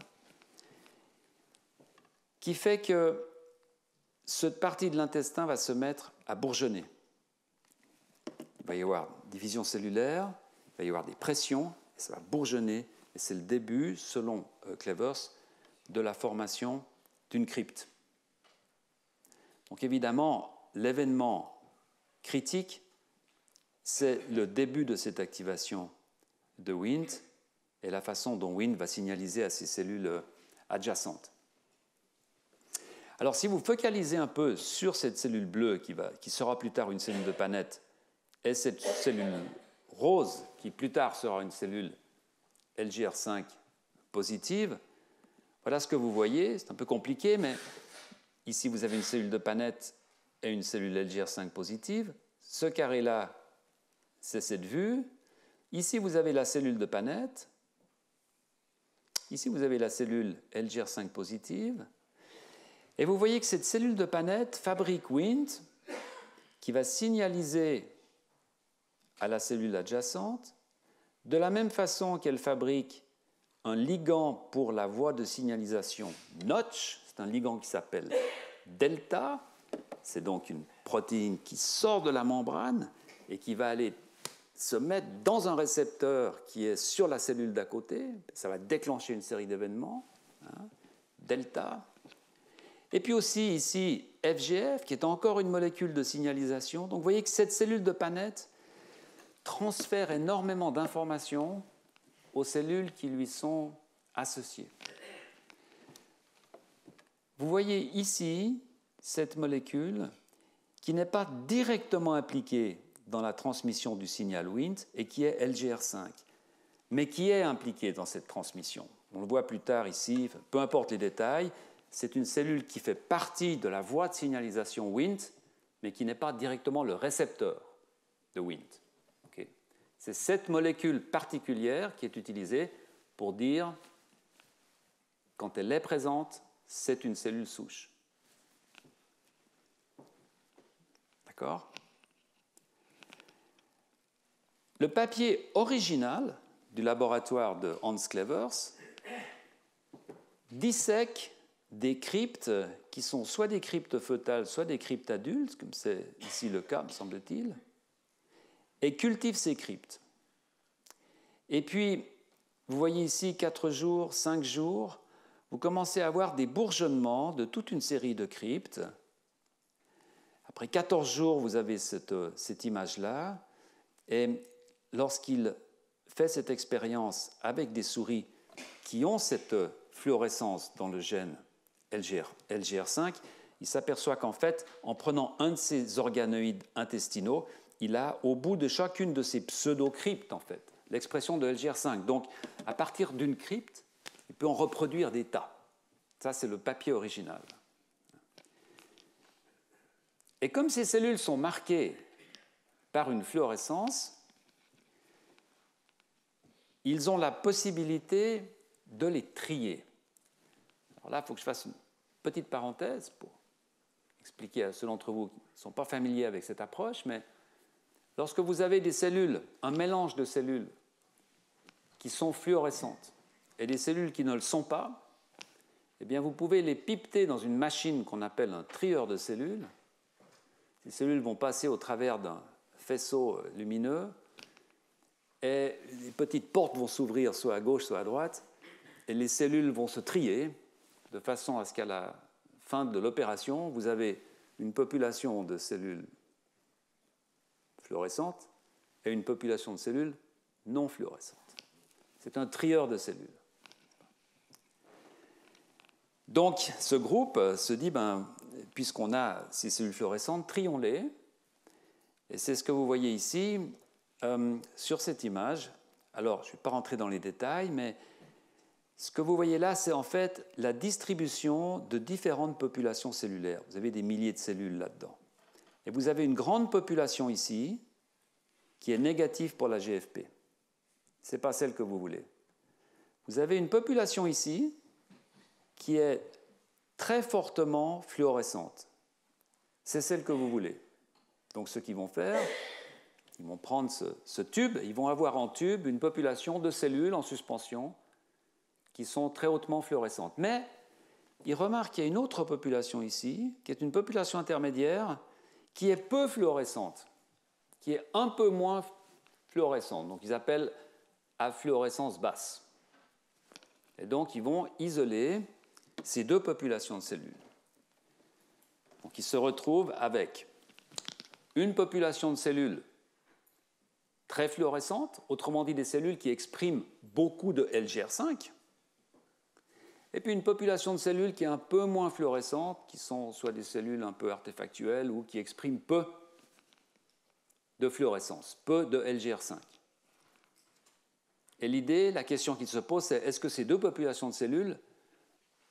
qui fait que cette partie de l'intestin va se mettre à bourgeonner. Il va y avoir division cellulaire, il va y avoir des pressions, et ça va bourgeonner, et c'est le début, selon Clevers, de la formation d'une crypte. Donc évidemment, l'événement critique, c'est le début de cette activation de Wnt et la façon dont Wnt va signaliser à ces cellules adjacentes. Alors si vous focalisez un peu sur cette cellule bleue qui, va, qui sera plus tard une cellule de Paneth et cette cellule rose qui plus tard sera une cellule L G R cinq positive, Voilà ce que vous voyez, c'est un peu compliqué, mais ici vous avez une cellule de Paneth et une cellule L G R cinq positive. Ce carré-là, c'est cette vue. Ici vous avez la cellule de Paneth. Ici vous avez la cellule L G R cinq positive. Et vous voyez que cette cellule de Paneth fabrique Wnt qui va signaliser à la cellule adjacente de la même façon qu'elle fabrique un ligand pour la voie de signalisation Notch, c'est un ligand qui s'appelle delta, c'est donc une protéine qui sort de la membrane et qui va aller se mettre dans un récepteur qui est sur la cellule d'à côté, ça va déclencher une série d'événements, hein, delta. Et puis aussi ici F G F qui est encore une molécule de signalisation. Donc vous voyez que cette cellule de Paneth transfère énormément d'informations aux cellules qui lui sont associées. Vous voyez ici cette molécule qui n'est pas directement impliquée dans la transmission du signal Wnt et qui est L G R cinq, mais qui est impliquée dans cette transmission. On le voit plus tard ici, peu importe les détails, c'est une cellule qui fait partie de la voie de signalisation Wnt, mais qui n'est pas directement le récepteur de Wnt. Okay. C'est cette molécule particulière qui est utilisée pour dire, quand elle est présente, c'est une cellule souche. D'accord ? Le papier original du laboratoire de Hans Clevers dissèque des cryptes qui sont soit des cryptes fœtales, soit des cryptes adultes, comme c'est ici le cas, me semble-t-il, et cultive ces cryptes. Et puis, vous voyez ici quatre jours, cinq jours, vous commencez à avoir des bourgeonnements de toute une série de cryptes. Après quatorze jours, vous avez cette, cette image-là, et lorsqu'il fait cette expérience avec des souris qui ont cette fluorescence dans le gène L G R cinq, il s'aperçoit qu'en fait, en prenant un de ces organoïdes intestinaux, il a au bout de chacune de ces pseudo-cryptes, en fait, l'expression de L G R cinq. Donc, à partir d'une crypte, il peut en reproduire des tas. Ça, c'est le papier original. Et comme ces cellules sont marquées par une fluorescence, ils ont la possibilité de les trier. Alors là, il faut que je fasse une petite parenthèse pour expliquer à ceux d'entre vous qui ne sont pas familiers avec cette approche, mais lorsque vous avez des cellules, un mélange de cellules qui sont fluorescentes et des cellules qui ne le sont pas, eh bien vous pouvez les pipeter dans une machine qu'on appelle un trieur de cellules. Ces cellules vont passer au travers d'un faisceau lumineux et les petites portes vont s'ouvrir soit à gauche, soit à droite, et les cellules vont se trier de façon à ce qu'à la fin de l'opération, vous avez une population de cellules fluorescentes et une population de cellules non fluorescentes. C'est un trieur de cellules. Donc, ce groupe se dit, ben, puisqu'on a ces cellules fluorescentes, trions-les. Et c'est ce que vous voyez ici euh, sur cette image. Alors, je ne vais pas rentrer dans les détails, mais ce que vous voyez là, c'est en fait la distribution de différentes populations cellulaires. Vous avez des milliers de cellules là-dedans. Et vous avez une grande population ici qui est négative pour la G F P. Ce n'est pas celle que vous voulez. Vous avez une population ici qui est très fortement fluorescente. C'est celle que vous voulez. Donc ce qu'ils vont faire, ils vont prendre ce, ce tube, ils vont avoir en tube une population de cellules en suspension qui sont très hautement fluorescentes. Mais ils remarquent qu'il y a une autre population ici, qui est une population intermédiaire, qui est peu fluorescente, qui est un peu moins fluorescente. Donc ils appellent à fluorescence basse. Et donc ils vont isoler ces deux populations de cellules. Donc ils se retrouvent avec une population de cellules très fluorescentes, autrement dit des cellules qui expriment beaucoup de L G R cinq, et puis une population de cellules qui est un peu moins fluorescente, qui sont soit des cellules un peu artefactuelles ou qui expriment peu de fluorescence, peu de L G R cinq. Et l'idée, la question qui se pose, c'est est-ce que ces deux populations de cellules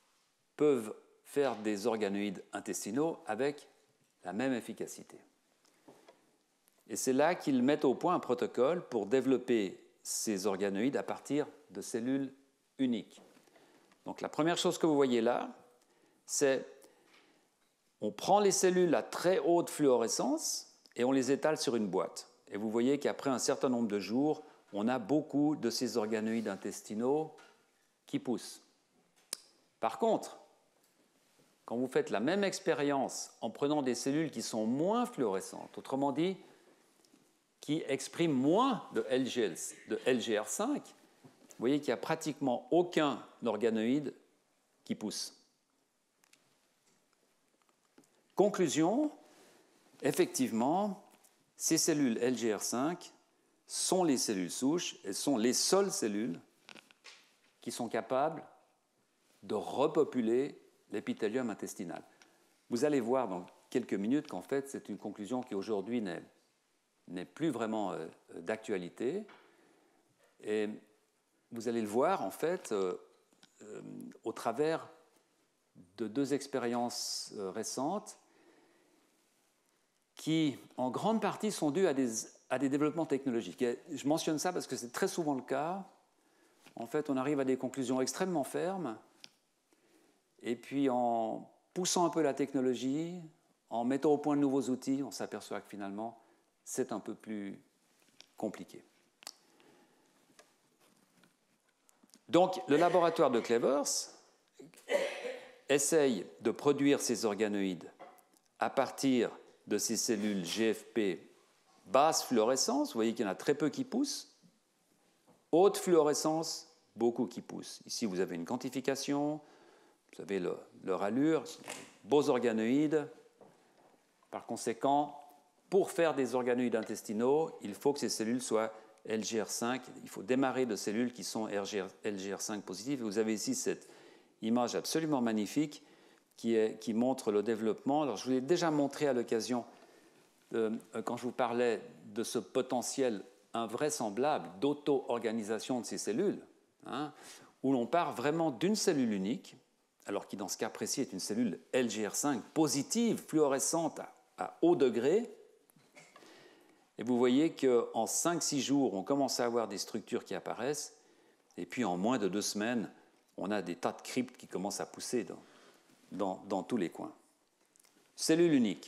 peuvent faire des organoïdes intestinaux avec la même efficacité. Et c'est là qu'ils mettent au point un protocole pour développer ces organoïdes à partir de cellules uniques. Donc la première chose que vous voyez là, c'est on prend les cellules à très haute fluorescence et on les étale sur une boîte. Et vous voyez qu'après un certain nombre de jours, on a beaucoup de ces organoïdes intestinaux qui poussent. Par contre, quand vous faites la même expérience en prenant des cellules qui sont moins fluorescentes, autrement dit, qui expriment moins de L G R cinq, vous voyez qu'il n'y a pratiquement aucun organoïde qui pousse. Conclusion, effectivement, ces cellules L G R cinq sont les cellules souches, elles sont les seules cellules qui sont capables de repopuler l'épithélium intestinal. Vous allez voir dans quelques minutes qu'en fait, c'est une conclusion qui aujourd'hui n'est, n'est plus vraiment euh, d'actualité. Et vous allez le voir, en fait, euh, euh, au travers de deux expériences euh, récentes qui, en grande partie, sont dues à des, à des développements technologiques. Et je mentionne ça parce que c'est très souvent le cas. En fait, on arrive à des conclusions extrêmement fermes, et puis en poussant un peu la technologie, en mettant au point de nouveaux outils, on s'aperçoit que finalement, c'est un peu plus compliqué. Donc, le laboratoire de Clevers essaye de produire ces organoïdes à partir de ces cellules G F P basse fluorescence. Vous voyez qu'il y en a très peu qui poussent. Haute fluorescence, beaucoup qui poussent. Ici, vous avez une quantification, vous avez le, leur allure, beaux organoïdes. Par conséquent, pour faire des organoïdes intestinaux, il faut que ces cellules soient L G R cinq. Il faut démarrer de cellules qui sont L G R cinq positives. Vous avez ici cette image absolument magnifique qui, est, qui montre le développement. Alors, je vous l'ai déjà montré à l'occasion, euh, quand je vous parlais de ce potentiel invraisemblable d'auto-organisation de ces cellules, hein, où l'on part vraiment d'une cellule unique, alors qui dans ce cas précis est une cellule L G R cinq positive, fluorescente à, à haut degré. Et vous voyez qu'en cinq six jours, on commence à avoir des structures qui apparaissent, et puis en moins de deux semaines, on a des tas de cryptes qui commencent à pousser dans, dans, dans tous les coins. Cellule unique.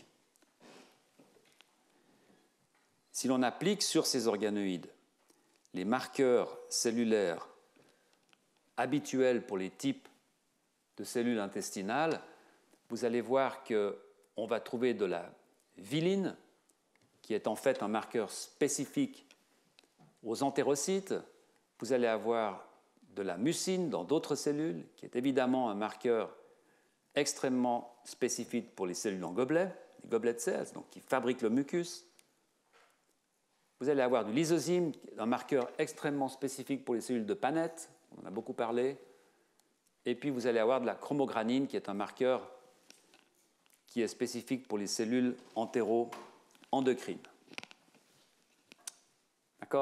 Si l'on applique sur ces organoïdes les marqueurs cellulaires habituels pour les types de cellules intestinales, vous allez voir qu'on va trouver de la viline, qui est en fait un marqueur spécifique aux entérocytes. Vous allez avoir de la mucine dans d'autres cellules, qui est évidemment un marqueur extrêmement spécifique pour les cellules en gobelet, les goblet cells, donc qui fabriquent le mucus. Vous allez avoir du lysozyme, un marqueur extrêmement spécifique pour les cellules de Paneth, on en a beaucoup parlé. Et puis vous allez avoir de la chromogranine, qui est un marqueur qui est spécifique pour les cellules entéro-endocrines. D'accord ?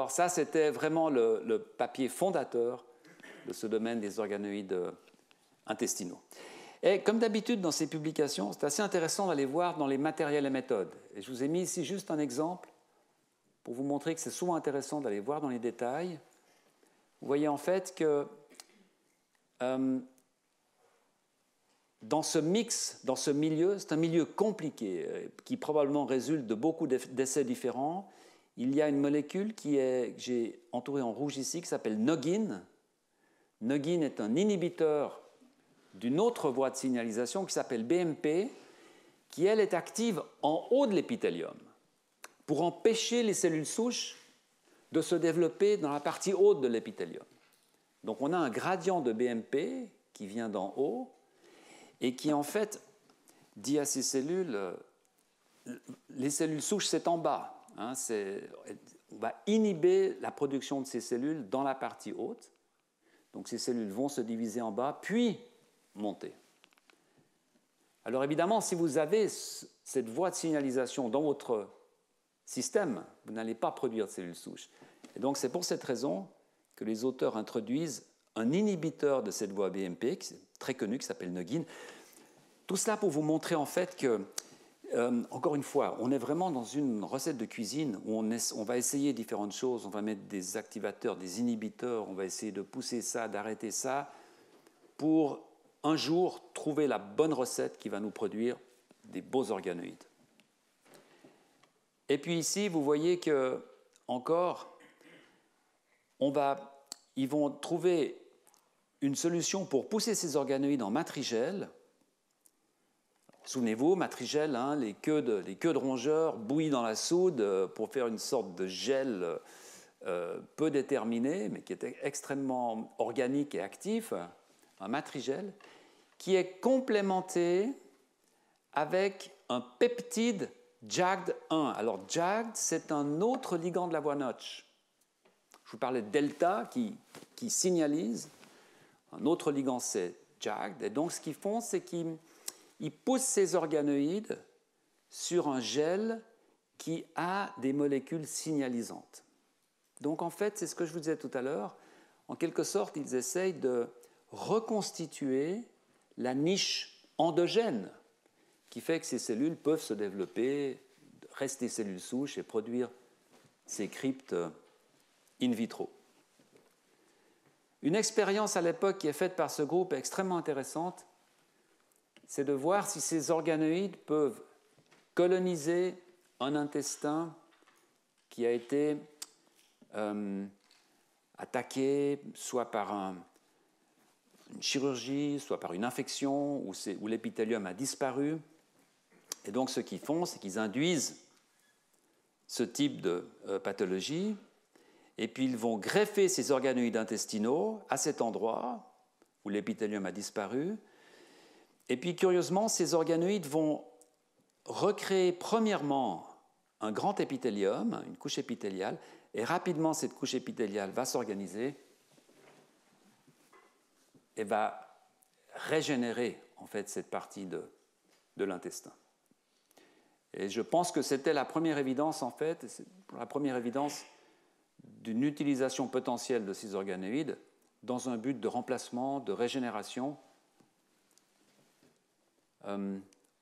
Ça, c'était vraiment le, le papier fondateur de ce domaine des organoïdes intestinaux. Et comme d'habitude dans ces publications, c'est assez intéressant d'aller voir dans les matériels et méthodes. Et je vous ai mis ici juste un exemple pour vous montrer que c'est souvent intéressant d'aller voir dans les détails. Vous voyez en fait que euh, dans ce mix, dans ce milieu, c'est un milieu compliqué euh, qui probablement résulte de beaucoup d'essais différents. Il y a une molécule qui est, que j'ai entourée en rouge ici, qui s'appelle Noggin. Noggin est un inhibiteur d'une autre voie de signalisation qui s'appelle B M P, qui, elle, est active en haut de l'épithélium pour empêcher les cellules souches de se développer dans la partie haute de l'épithélium. Donc on a un gradient de B M P qui vient d'en haut et qui, en fait, dit à ces cellules, les cellules souches, c'est en bas. Hein, c'est, on va inhiber la production de ces cellules dans la partie haute. Donc ces cellules vont se diviser en bas, puis monter. Alors évidemment, si vous avez cette voie de signalisation dans votre système, vous n'allez pas produire de cellules souches. Et donc c'est pour cette raison que les auteurs introduisent un inhibiteur de cette voie B M P, très connu qui s'appelle Negin. Tout cela pour vous montrer en fait que, euh, encore une fois, on est vraiment dans une recette de cuisine où on, est, on va essayer différentes choses, on va mettre des activateurs, des inhibiteurs, on va essayer de pousser ça, d'arrêter ça, pour un jour trouver la bonne recette qui va nous produire des beaux organoïdes. Et puis ici, vous voyez que, encore, on va, ils vont trouver une solution pour pousser ces organoïdes en matrigel. Souvenez-vous, matrigel, hein, les, queues de, les queues de rongeurs bouillies dans la soude euh, pour faire une sorte de gel euh, peu déterminé, mais qui est extrêmement organique et actif, un matrigel, qui est complémenté avec un peptide J A G D un. Alors J A G D, c'est un autre ligand de la voie Notch. Je vous parlais de delta qui, qui signalise. Un autre ligand, c'est J A G D. Et donc ce qu'ils font, c'est qu'ils ils poussent ces organoïdes sur un gel qui a des molécules signalisantes. Donc en fait, c'est ce que je vous disais tout à l'heure, en quelque sorte, ils essayent de reconstituer la niche endogène qui fait que ces cellules peuvent se développer, rester cellules souches et produire ces cryptes in vitro. Une expérience à l'époque qui est faite par ce groupe est extrêmement intéressante, c'est de voir si ces organoïdes peuvent coloniser un intestin qui a été euh, attaqué soit par un, une chirurgie, soit par une infection, où, où l'épithélium a disparu. Et donc ce qu'ils font, c'est qu'ils induisent ce type de euh, pathologie, et puis ils vont greffer ces organoïdes intestinaux à cet endroit où l'épithélium a disparu. Et puis, curieusement, ces organoïdes vont recréer premièrement un grand épithélium, une couche épithéliale, et rapidement, cette couche épithéliale va s'organiser et va régénérer, en fait, cette partie de, de l'intestin. Et je pense que c'était la première évidence, en fait, la première évidence d'une utilisation potentielle de ces organoïdes dans un but de remplacement, de régénération, Euh,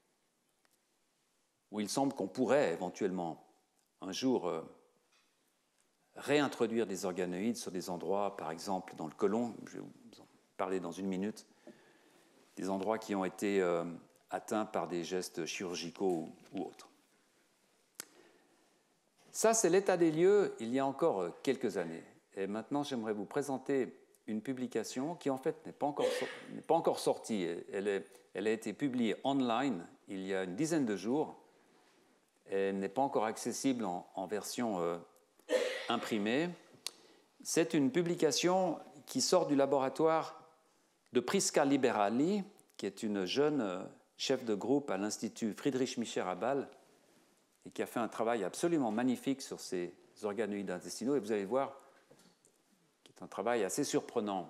où il semble qu'on pourrait éventuellement un jour euh, réintroduire des organoïdes sur des endroits, par exemple dans le côlon, je vais vous en parler dans une minute, des endroits qui ont été euh, atteints par des gestes chirurgicaux ou, ou autres. Ça, c'est l'état des lieux il y a encore quelques années. Et maintenant, j'aimerais vous présenter une publication qui, en fait, n'est pas encore, n'est pas encore sortie. Elle, est, elle a été publiée online il y a une dizaine de jours. Elle n'est pas encore accessible en, en version euh, imprimée. C'est une publication qui sort du laboratoire de Prisca Liberali, qui est une jeune euh, chef de groupe à l'Institut Friedrich Michel à Bâle et qui a fait un travail absolument magnifique sur ces organoïdes intestinaux. Et vous allez voir, c'est un travail assez surprenant,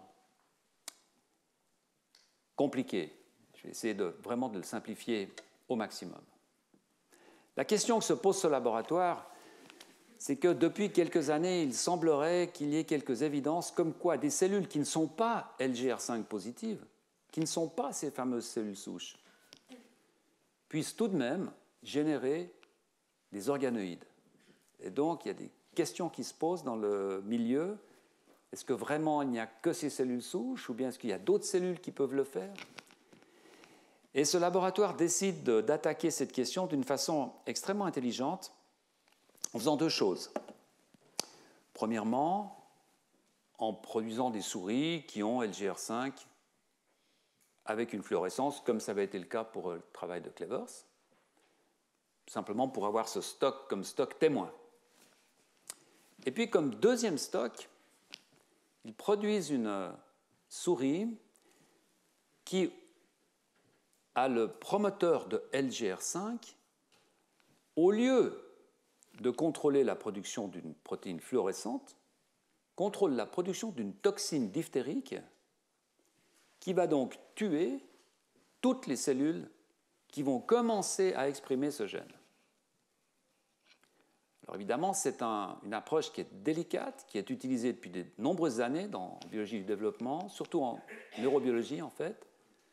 compliqué. Je vais essayer de, vraiment de le simplifier au maximum. La question que se pose ce laboratoire, c'est que depuis quelques années, il semblerait qu'il y ait quelques évidences comme quoi des cellules qui ne sont pas L G R cinq positives, qui ne sont pas ces fameuses cellules souches, puissent tout de même générer des organoïdes. Et donc, il y a des questions qui se posent dans le milieu. Est-ce que vraiment il n'y a que ces cellules souches ou bien est-ce qu'il y a d'autres cellules qui peuvent le faire? Et ce laboratoire décide d'attaquer cette question d'une façon extrêmement intelligente en faisant deux choses. Premièrement, en produisant des souris qui ont L G R cinq avec une fluorescence, comme ça avait été le cas pour le travail de Clevers, simplement pour avoir ce stock comme stock témoin. Et puis comme deuxième stock, ils produisent une souris qui a le promoteur de L G R cinq, au lieu de contrôler la production d'une protéine fluorescente, contrôle la production d'une toxine diphtérique qui va donc tuer toutes les cellules qui vont commencer à exprimer ce gène. Alors évidemment, c'est un, une approche qui est délicate, qui est utilisée depuis de nombreuses années dans, en biologie du développement, surtout en neurobiologie en fait.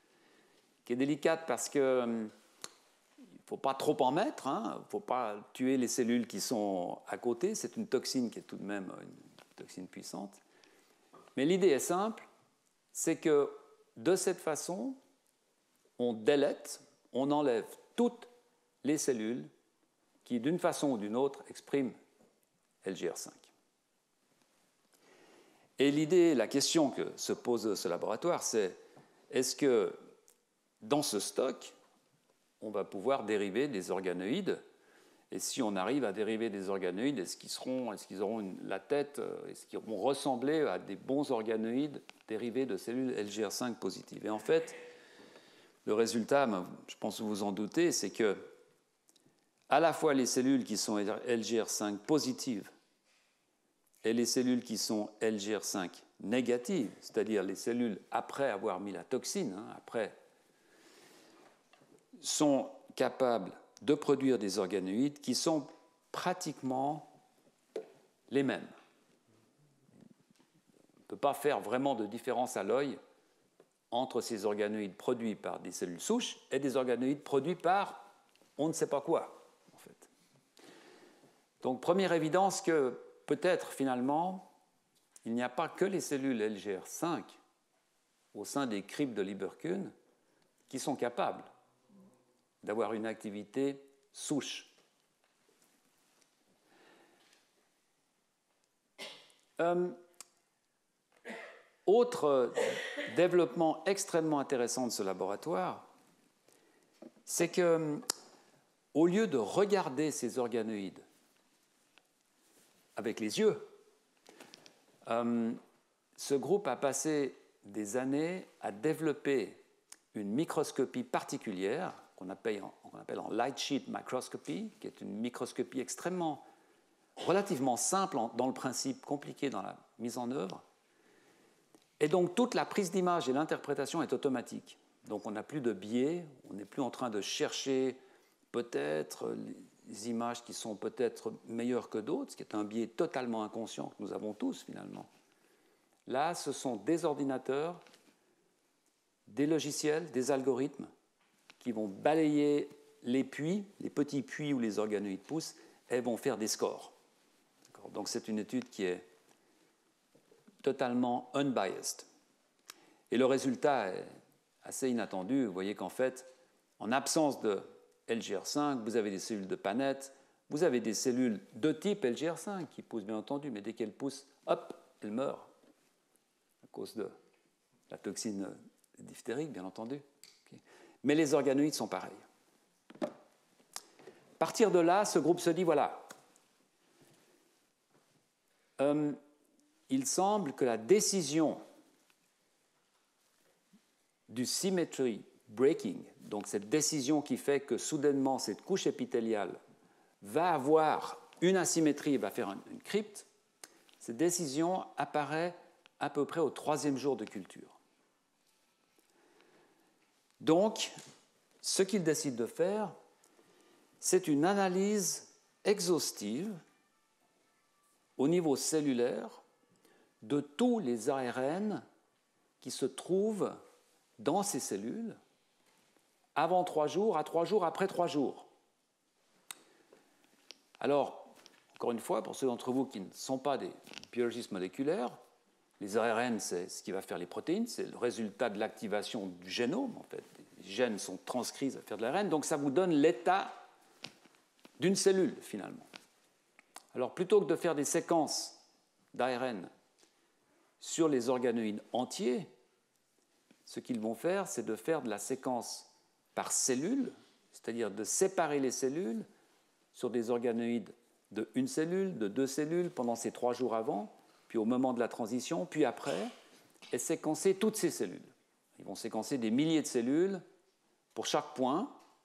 qui est délicate parce qu'il ne faut pas trop en mettre, hein, il ne faut pas tuer les cellules qui sont à côté, c'est une toxine qui est tout de même une toxine puissante. Mais l'idée est simple, c'est que de cette façon, on délète, on enlève toutes les cellules qui, d'une façon ou d'une autre, expriment L G R cinq. Et l'idée, la question que se pose ce laboratoire, c'est est-ce que dans ce stock, on va pouvoir dériver des organoïdes? Et si on arrive à dériver des organoïdes, est-ce qu'ils seront, est-ce qu'ils auront une, la tête, est-ce qu'ils vont ressembler à des bons organoïdes dérivés de cellules L G R cinq positives? Et en fait, le résultat, je pense que vous vous en doutez, c'est que à la fois les cellules qui sont L G R cinq positives et les cellules qui sont L G R cinq négatives, c'est-à-dire les cellules après avoir mis la toxine, hein, après, sont capables de produire des organoïdes qui sont pratiquement les mêmes. On ne peut pas faire vraiment de différence à l'œil entre ces organoïdes produits par des cellules souches et des organoïdes produits par on ne sait pas quoi, en fait. Donc, première évidence que peut-être, finalement, il n'y a pas que les cellules L G R cinq au sein des cryptes de Lieberkühn qui sont capables d'avoir une activité souche. Euh, autre développement extrêmement intéressant de ce laboratoire, c'est que, au lieu de regarder ces organoïdes avec les yeux, euh, ce groupe a passé des années à développer une microscopie particulière qu'on appelle, qu'on appelle en light sheet microscopy, qui est une microscopie extrêmement, relativement simple dans le principe, compliqué dans la mise en œuvre. Et donc toute la prise d'image et l'interprétation est automatique. Donc on n'a plus de biais, on n'est plus en train de chercher peut-être les images qui sont peut-être meilleures que d'autres, ce qui est un biais totalement inconscient que nous avons tous finalement. Là, ce sont des ordinateurs, des logiciels, des algorithmes qui vont balayer les puits, les petits puits où les organoïdes poussent, et vont faire des scores. Donc c'est une étude qui est totalement unbiased. Et le résultat est assez inattendu. Vous voyez qu'en fait, en absence de L G R cinq, vous avez des cellules de Paneth, vous avez des cellules de type L G R cinq qui poussent bien entendu, mais dès qu'elles poussent, hop, elles meurent à cause de la toxine diphtérique, bien entendu. Okay. Mais les organoïdes sont pareils. À partir de là, ce groupe se dit, voilà, euh, il semble que la décision du symmetry breaking, donc cette décision qui fait que soudainement cette couche épithéliale va avoir une asymétrie et va faire une crypte, cette décision apparaît à peu près au troisième jour de culture. Donc, ce qu'il décide de faire, c'est une analyse exhaustive au niveau cellulaire de tous les A R N qui se trouvent dans ces cellules avant trois jours, à trois jours, après trois jours. Alors, encore une fois, pour ceux d'entre vous qui ne sont pas des biologistes moléculaires, les A R N, c'est ce qui va faire les protéines, c'est le résultat de l'activation du génome, en fait. Les gènes sont transcrits à faire de l'A R N, donc ça vous donne l'état d'une cellule, finalement. Alors, plutôt que de faire des séquences d'A R N sur les organoïdes entiers, ce qu'ils vont faire, c'est de faire de la séquence par cellule, c'est-à-dire de séparer les cellules sur des organoïdes de une cellule, de deux cellules pendant ces trois jours avant, puis au moment de la transition, puis après, et séquencer toutes ces cellules. Ils vont séquencer des milliers de cellules pour chaque point,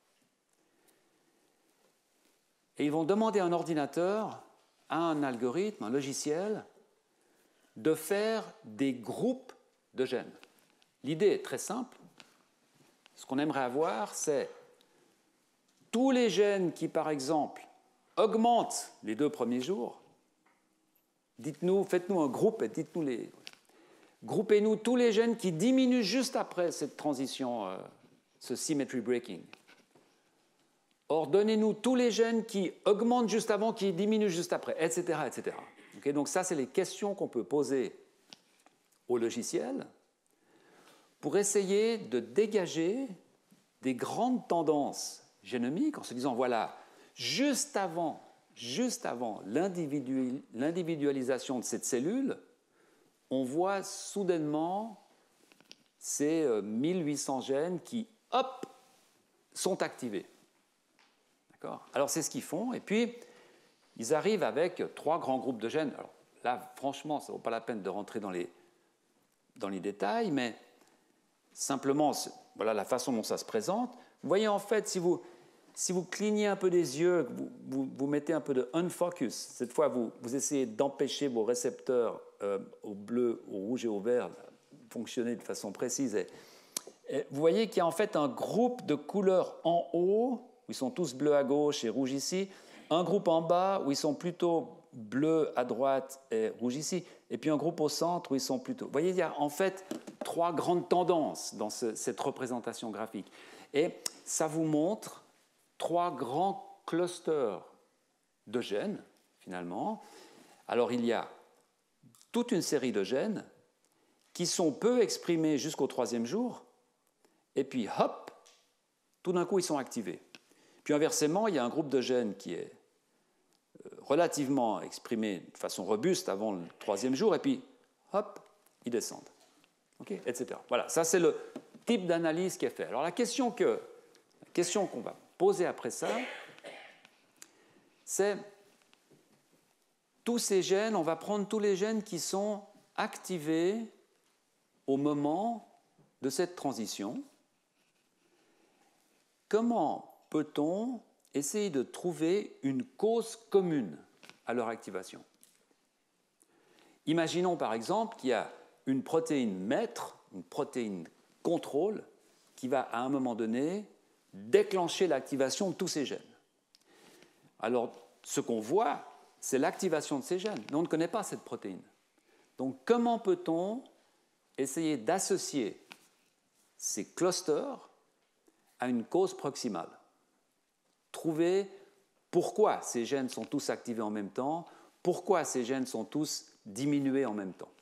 et ils vont demander à un ordinateur, à un algorithme, un logiciel, de faire des groupes de gènes. L'idée est très simple. Ce qu'on aimerait avoir, c'est tous les gènes qui, par exemple, augmentent les deux premiers jours. Dites-nous, faites-nous un groupe et dites-nous les... Groupez-nous tous les gènes qui diminuent juste après cette transition euh, ce symmetry breaking. Or, donnez-nous tous les gènes qui augmentent juste avant, qui diminuent juste après, et cetera, et cetera. Okay, donc ça, c'est les questions qu'on peut poser au logiciel pour essayer de dégager des grandes tendances génomiques en se disant, voilà, juste avant, juste avant l'individu- l'individualisation de cette cellule, on voit soudainement ces euh, mille huit cents gènes qui, hop, sont activés. D'accord ? Alors, c'est ce qu'ils font. Et puis, ils arrivent avec trois grands groupes de gènes. Alors, là, franchement, ça ne vaut pas la peine de rentrer dans les, dans les détails, mais simplement, voilà la façon dont ça se présente. Vous voyez, en fait, si vous, si vous clignez un peu des yeux, vous, vous, vous mettez un peu de unfocus, cette fois, vous, vous essayez d'empêcher vos récepteurs euh, au bleu, au rouge et au vert de fonctionner de façon précise. Et, et vous voyez qu'il y a en fait un groupe de couleurs en haut, où ils sont tous bleus à gauche et rouges ici, un groupe en bas où ils sont plutôt bleus à droite et rouges ici, et puis un groupe au centre où ils sont plutôt... Vous voyez, il y a en fait trois grandes tendances dans ce, cette représentation graphique. Et ça vous montre trois grands clusters de gènes, finalement. Alors, il y a toute une série de gènes qui sont peu exprimés jusqu'au troisième jour, et puis, hop, tout d'un coup, ils sont activés. Puis inversement, il y a un groupe de gènes qui est relativement exprimé de façon robuste avant le troisième jour, et puis, hop, ils descendent, okay, et cetera. Voilà, ça c'est le type d'analyse qui est fait. Alors la question, que, la question qu'on va poser après ça, c'est tous ces gènes, on va prendre tous les gènes qui sont activés au moment de cette transition. Comment peut-on essayer de trouver une cause commune à leur activation? Imaginons par exemple qu'il y a une protéine maître, une protéine contrôle, qui va à un moment donné déclencher l'activation de tous ces gènes. Alors, ce qu'on voit, c'est l'activation de ces gènes, mais on ne connaît pas cette protéine. Donc, comment peut-on essayer d'associer ces clusters à une cause proximale? Trouver pourquoi ces gènes sont tous activés en même temps, pourquoi ces gènes sont tous diminués en même temps.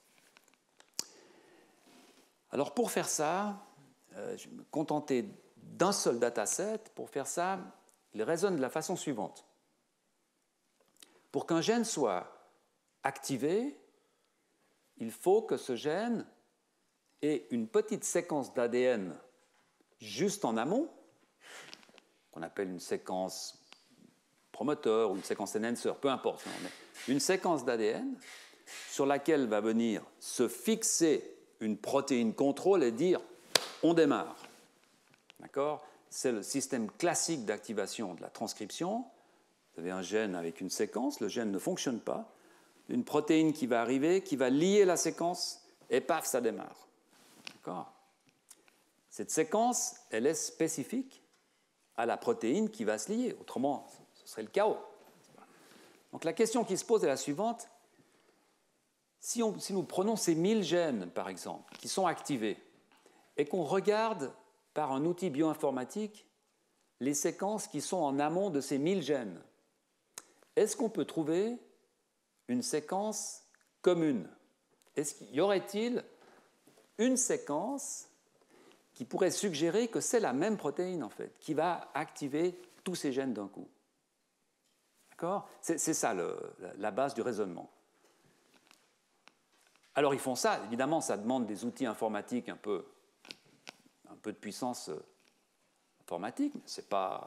Alors pour faire ça, euh, je vais me contenter d'un seul dataset. Pour faire ça, il raisonne de la façon suivante. Pour qu'un gène soit activé, il faut que ce gène ait une petite séquence d'A D N juste en amont, qu'on appelle une séquence promoteur ou une séquence enhancer, peu importe, mais une séquence d'A D N sur laquelle va venir se fixer une protéine contrôle et dire « on démarre ». D'accord ? C'est le système classique d'activation de la transcription. Vous avez un gène avec une séquence, le gène ne fonctionne pas, une protéine qui va arriver, qui va lier la séquence, et paf, ça démarre. D'accord ? Cette séquence, elle est spécifique à la protéine qui va se lier. Autrement, ce serait le chaos. Donc la question qui se pose est la suivante. Si, on, si nous prenons ces mille gènes, par exemple, qui sont activés, et qu'on regarde par un outil bioinformatique les séquences qui sont en amont de ces mille gènes, est-ce qu'on peut trouver une séquence commune? Est-ce qu'il y aurait-il une séquence qui pourrait suggérer que c'est la même protéine, en fait, qui va activer tous ces gènes d'un coup? D'accord ? C'est, c'est ça le, la base du raisonnement. Alors ils font ça, évidemment, ça demande des outils informatiques un peu, un peu de puissance informatique, mais c'est pas...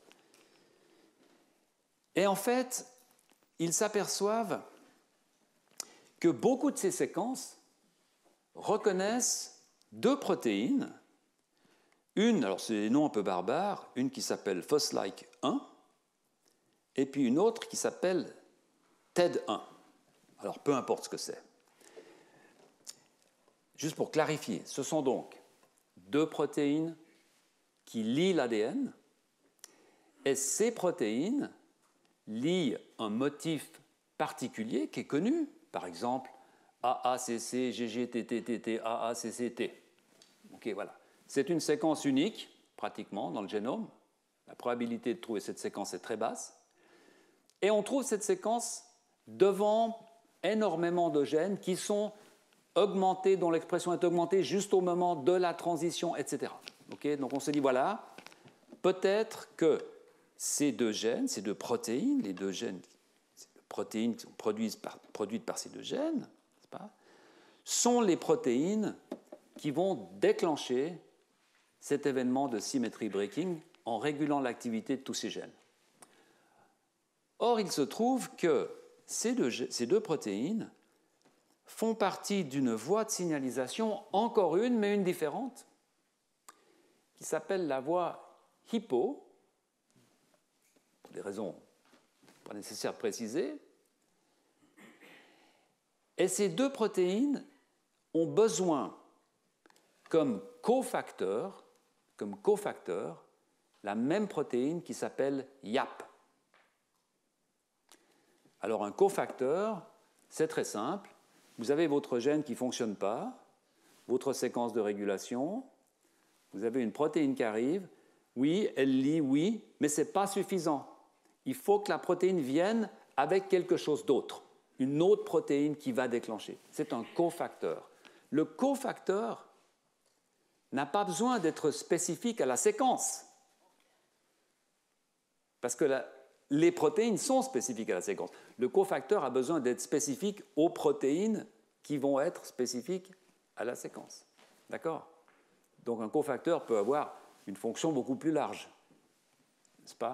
Et en fait, ils s'aperçoivent que beaucoup de ces séquences reconnaissent deux protéines. Une, alors c'est des noms un peu barbares, une qui s'appelle Fos-like un, et puis une autre qui s'appelle T E D un. Alors peu importe ce que c'est. Juste pour clarifier, ce sont donc deux protéines qui lient l'A D N, et ces protéines lient un motif particulier qui est connu, par exemple A A C C, G G T T T T, A A C C T. Ok, voilà. C'est une séquence unique pratiquement, dans le génome. La probabilité de trouver cette séquence est très basse. Et on trouve cette séquence devant énormément de gènes qui sont augmentés, dont l'expression est augmentée juste au moment de la transition, et cetera. Okay, donc on se dit, voilà, peut-être que ces deux gènes, ces deux protéines, les deux gènes, ces deux protéines qui sont produites par, produites par ces deux gènes, n'est-ce pas, sont les protéines qui vont déclencher cet événement de symmetry breaking en régulant l'activité de tous ces gènes. Or, il se trouve que ces deux, ces deux protéines font partie d'une voie de signalisation, encore une, mais une différente, qui s'appelle la voie HIPPO, pour des raisons pas nécessaires de préciser. Et ces deux protéines ont besoin, comme cofacteur, comme cofacteur, la même protéine qui s'appelle Y A P. Alors un cofacteur, c'est très simple. Vous avez votre gène qui ne fonctionne pas, votre séquence de régulation, vous avez une protéine qui arrive, oui, elle lit, oui, mais ce n'est pas suffisant. Il faut que la protéine vienne avec quelque chose d'autre, une autre protéine qui va déclencher. C'est un cofacteur. Le cofacteur n'a pas besoin d'être spécifique à la séquence, parce que la, les protéines sont spécifiques à la séquence. Le cofacteur a besoin d'être spécifique aux protéines qui vont être spécifiques à la séquence. D'accord ? Donc un cofacteur peut avoir une fonction beaucoup plus large, n'est-ce pas ?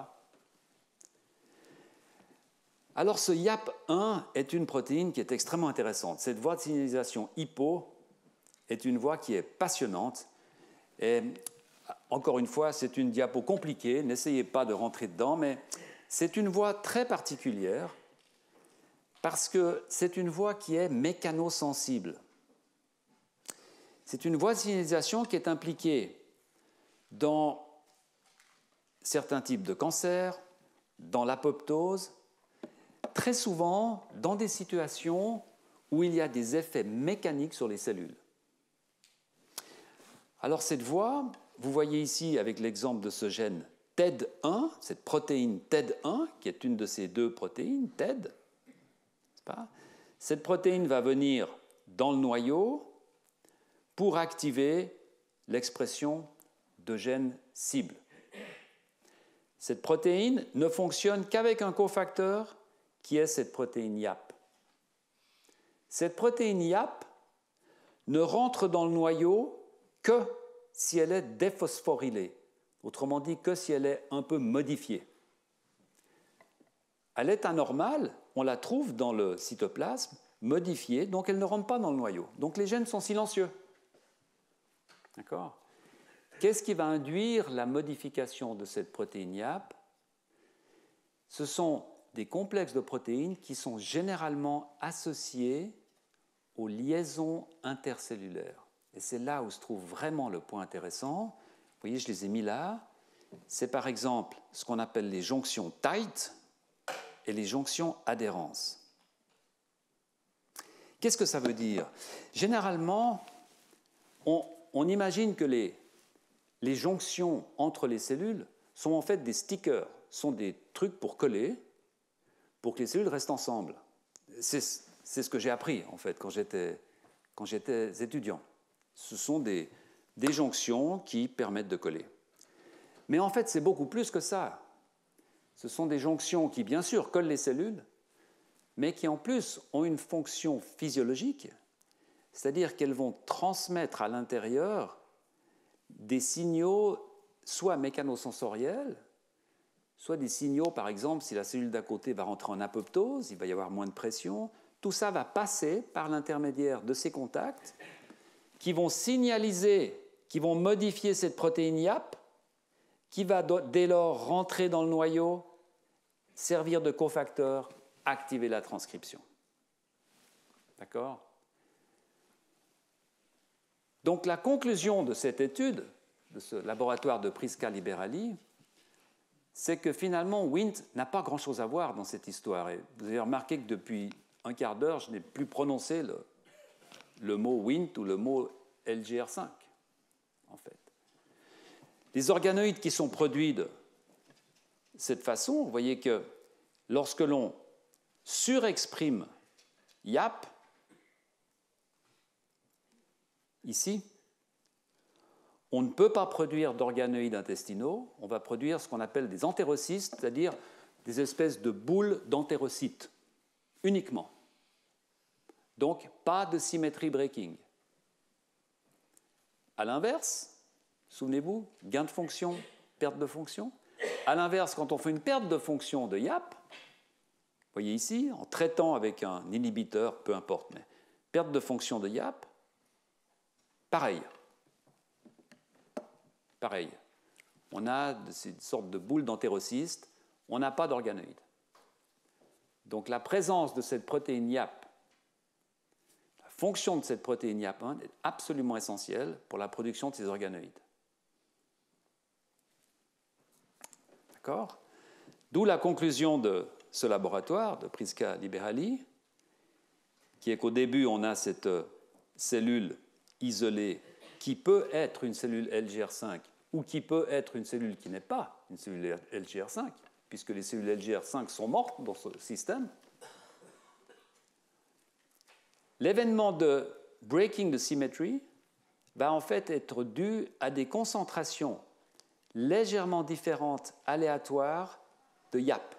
Alors ce Y A P un est une protéine qui est extrêmement intéressante. Cette voie de signalisation HIPPO est une voie qui est passionnante. Et encore une fois, c'est une diapo compliquée, n'essayez pas de rentrer dedans, mais c'est une voie très particulière parce que c'est une voie qui est mécanosensible. C'est une voie de signalisation qui est impliquée dans certains types de cancers, dans l'apoptose, très souvent dans des situations où il y a des effets mécaniques sur les cellules. Alors cette voie, vous voyez ici avec l'exemple de ce gène T E D un, cette protéine T E D un, qui est une de ces deux protéines, T E D, n'est-ce pas ? Cette protéine va venir dans le noyau pour activer l'expression de gènes cibles. Cette protéine ne fonctionne qu'avec un cofacteur qui est cette protéine Y A P. Cette protéine Y A P ne rentre dans le noyau que si elle est déphosphorylée, autrement dit que si elle est un peu modifiée. À l'état normal, on la trouve dans le cytoplasme modifiée, donc elle ne rentre pas dans le noyau. Donc les gènes sont silencieux. D'accord ? Qu'est-ce qui va induire la modification de cette protéine Y A P ? Ce sont des complexes de protéines qui sont généralement associés aux liaisons intercellulaires. Et c'est là où se trouve vraiment le point intéressant. Vous voyez, je les ai mis là. C'est par exemple ce qu'on appelle les jonctions tight et les jonctions adhérence. Qu'est-ce que ça veut dire ? Généralement, on, on imagine que les, les jonctions entre les cellules sont en fait des stickers, sont des trucs pour coller, pour que les cellules restent ensemble. C'est, c'est ce que j'ai appris, en fait, quand j'étais, quand j'étais étudiant. Ce sont des, des jonctions qui permettent de coller. Mais en fait, c'est beaucoup plus que ça. Ce sont des jonctions qui, bien sûr, collent les cellules, mais qui, en plus, ont une fonction physiologique, c'est-à-dire qu'elles vont transmettre à l'intérieur des signaux soit mécanosensoriels, soit des signaux, par exemple, si la cellule d'à côté va rentrer en apoptose, il va y avoir moins de pression. Tout ça va passer par l'intermédiaire de ces contacts qui vont signaliser, qui vont modifier cette protéine Y A P, qui va dès lors rentrer dans le noyau, servir de cofacteur, activer la transcription. D'accord ? Donc la conclusion de cette étude, de ce laboratoire de Prisca Liberali, c'est que finalement, Wnt n'a pas grand-chose à voir dans cette histoire. Et vous avez remarqué que depuis un quart d'heure, je n'ai plus prononcé le, le mot Wnt ou le mot L G R cinq, en fait. Les organoïdes qui sont produits de cette façon, vous voyez que lorsque l'on surexprime Y A P, ici, on ne peut pas produire d'organoïdes intestinaux, on va produire ce qu'on appelle des entérocystes, c'est-à-dire des espèces de boules d'entérocytes, uniquement. Donc, pas de symétrie breaking. À l'inverse, souvenez-vous, gain de fonction, perte de fonction. À l'inverse, quand on fait une perte de fonction de Y A P, vous voyez ici, en traitant avec un inhibiteur, peu importe, mais perte de fonction de Y A P, pareil. Pareil. On a ces sortes de boules d'entérocystes, on n'a pas d'organoïdes. Donc la présence de cette protéine Y A P, la fonction de cette protéine Y A P un est absolument essentielle pour la production de ces organoïdes. D'accord ? D'où la conclusion de ce laboratoire, de Prisca Liberali, qui est qu'au début, on a cette cellule isolée qui peut être une cellule L G R cinq ou qui peut être une cellule qui n'est pas une cellule L G R cinq, puisque les cellules L G R cinq sont mortes dans ce système. L'événement de breaking the symmetry va en fait être dû à des concentrations légèrement différentes, aléatoires, de Y A P,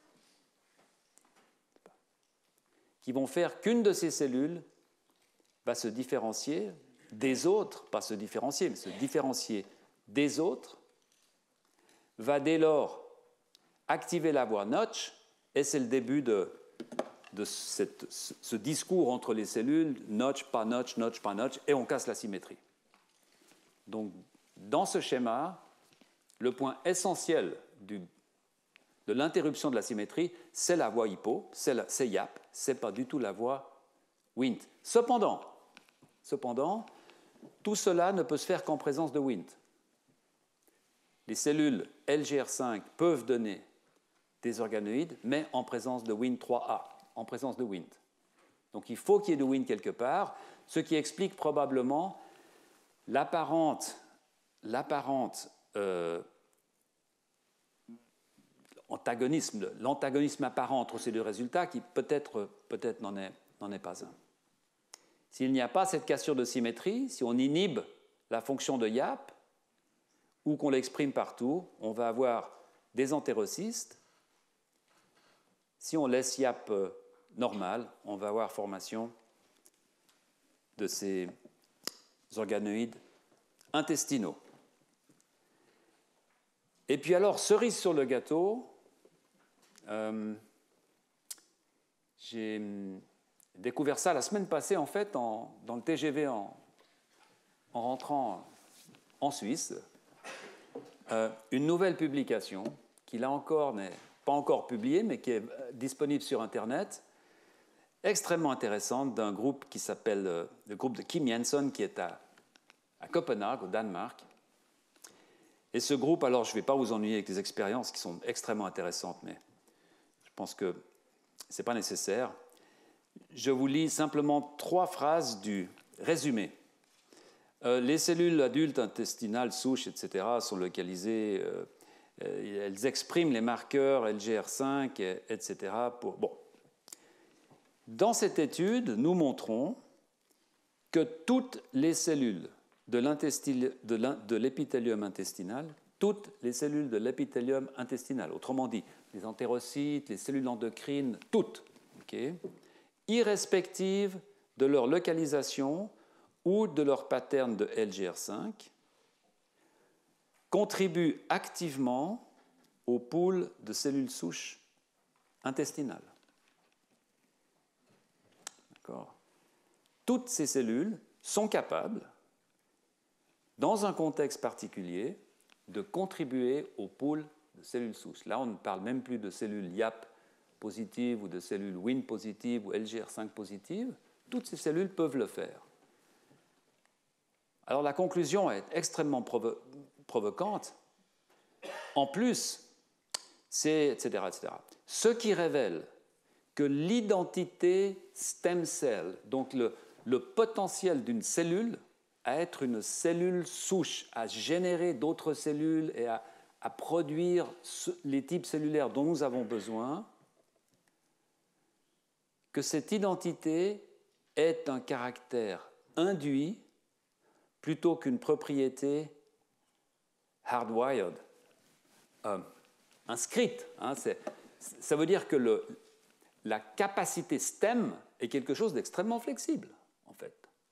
qui vont faire qu'une de ces cellules va se différencier des autres, pas se différencier, mais se différencier des autres, va dès lors activer la voie Notch, et c'est le début de, de cette, ce discours entre les cellules, Notch, pas Notch, Notch, pas Notch, et on casse la symétrie. Donc, dans ce schéma, le point essentiel du, de l'interruption de la symétrie, c'est la voie hypo, c'est Y A P, ce n'est pas du tout la voie Wnt. Cependant, cependant, tout cela ne peut se faire qu'en présence de Wnt. Les cellules L G R cinq peuvent donner des organoïdes, mais en présence de Wnt trois A, en présence de Wnt. Donc il faut qu'il y ait de Wnt quelque part, ce qui explique probablement l'apparente, l'apparente euh, antagonisme, l'antagonisme apparent entre ces deux résultats, qui peut-être, peut-être n'en est, n'en est pas un. S'il n'y a pas cette cassure de symétrie, si on inhibe la fonction de Y A P, ou qu'on l'exprime partout, on va avoir des entérocystes. Si on laisse Y A P normal, on va avoir formation de ces organoïdes intestinaux. Et puis alors, cerise sur le gâteau, euh, j'ai découvert ça la semaine passée, en fait, en, dans le T G V en, en rentrant en Suisse. Euh, une nouvelle publication qui, là encore, n'est pas encore publiée, mais qui est disponible sur Internet, extrêmement intéressante, d'un groupe qui s'appelle euh, le groupe de Kim Jensen, qui est à, à Copenhague, au Danemark. Et ce groupe, alors je ne vais pas vous ennuyer avec des expériences qui sont extrêmement intéressantes, mais je pense que ce n'est pas nécessaire. Je vous lis simplement trois phrases du résumé. Euh, les cellules adultes intestinales, souches, et cetera sont localisées, euh, euh, elles expriment les marqueurs L G R cinq, et cetera. Pour... Bon. Dans cette étude, nous montrons que toutes les cellules de, de l'épithélium intestinal, toutes les cellules de l'épithélium intestinal, autrement dit, les entérocytes, les cellules endocrines, toutes, okay, irrespectives de leur localisation ou de leur pattern de L G R cinq, contribuent activement au pool de cellules souches intestinales. D'accord. Toutes ces cellules sont capables, dans un contexte particulier, de contribuer au pool de cellules souches. Là, on ne parle même plus de cellules Y A P positives ou de cellules Wnt positives ou L G R cinq positives. Toutes ces cellules peuvent le faire. Alors la conclusion est extrêmement provo- provocante. En plus, c'est et cetera, et cetera. Ce qui révèle que l'identité stem cell, donc le, le potentiel d'une cellule, à être une cellule souche, à générer d'autres cellules et à, à produire ce, les types cellulaires dont nous avons besoin, que cette identité est un caractère induit plutôt qu'une propriété hardwired, euh, inscrite. Hein, c'est, ça veut dire que le, la capacité stem est quelque chose d'extrêmement flexible, en fait.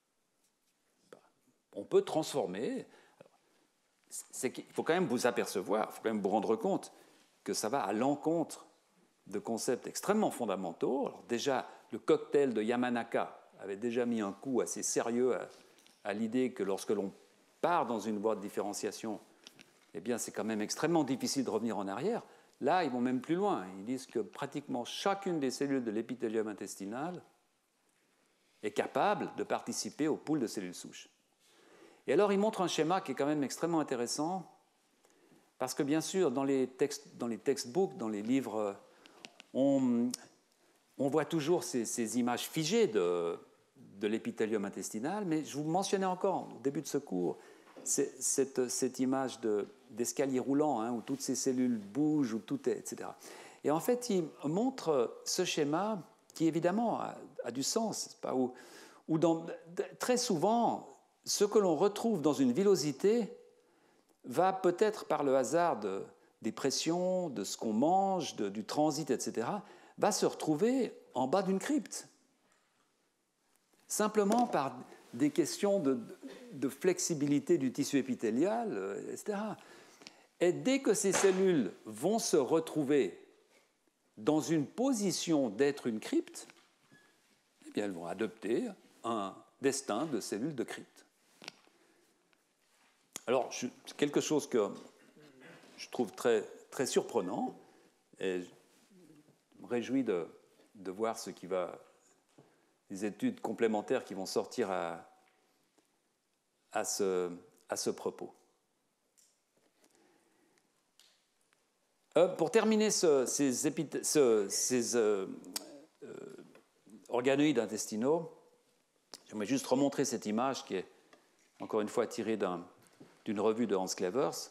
On peut transformer. C'est qu'il faut quand même vous apercevoir, il faut quand même vous rendre compte que ça va à l'encontre de concepts extrêmement fondamentaux. Alors déjà, le cocktail de Yamanaka avait déjà mis un coup assez sérieux à, à l'idée que lorsque l'on part dans une voie de différenciation, eh bien, c'est quand même extrêmement difficile de revenir en arrière. Là, ils vont même plus loin. Ils disent que pratiquement chacune des cellules de l'épithélium intestinal est capable de participer au pool de cellules souches. Et alors, ils montrent un schéma qui est quand même extrêmement intéressant, parce que bien sûr, dans les, textes, dans les textbooks, dans les livres, on, on voit toujours ces, ces images figées de, de l'épithélium intestinal, mais je vous mentionnais encore au début de ce cours cette, cette image de, d'escalier roulant, hein, où toutes ces cellules bougent, où tout est, et cetera. Et en fait, il montre ce schéma qui, évidemment, a, a du sens, pas, où, où dans, très souvent, ce que l'on retrouve dans une villosité va peut-être par le hasard de, des pressions, de ce qu'on mange, de, du transit, et cetera, va se retrouver en bas d'une crypte. Simplement par des questions de, de flexibilité du tissu épithélial, et cetera. Et dès que ces cellules vont se retrouver dans une position d'être une crypte, eh bien, elles vont adopter un destin de cellules de crypte. Alors, c'est quelque chose que je trouve très, très surprenant, et je me réjouis de, de voir ce qui va, les études complémentaires qui vont sortir à, à, ce, à ce propos. Euh, pour terminer ce, ces, épith- ce, ces euh, euh, organoïdes intestinaux, j'aimerais juste remontrer cette image qui est, encore une fois, tirée d'un, d'une revue de Hans Clevers,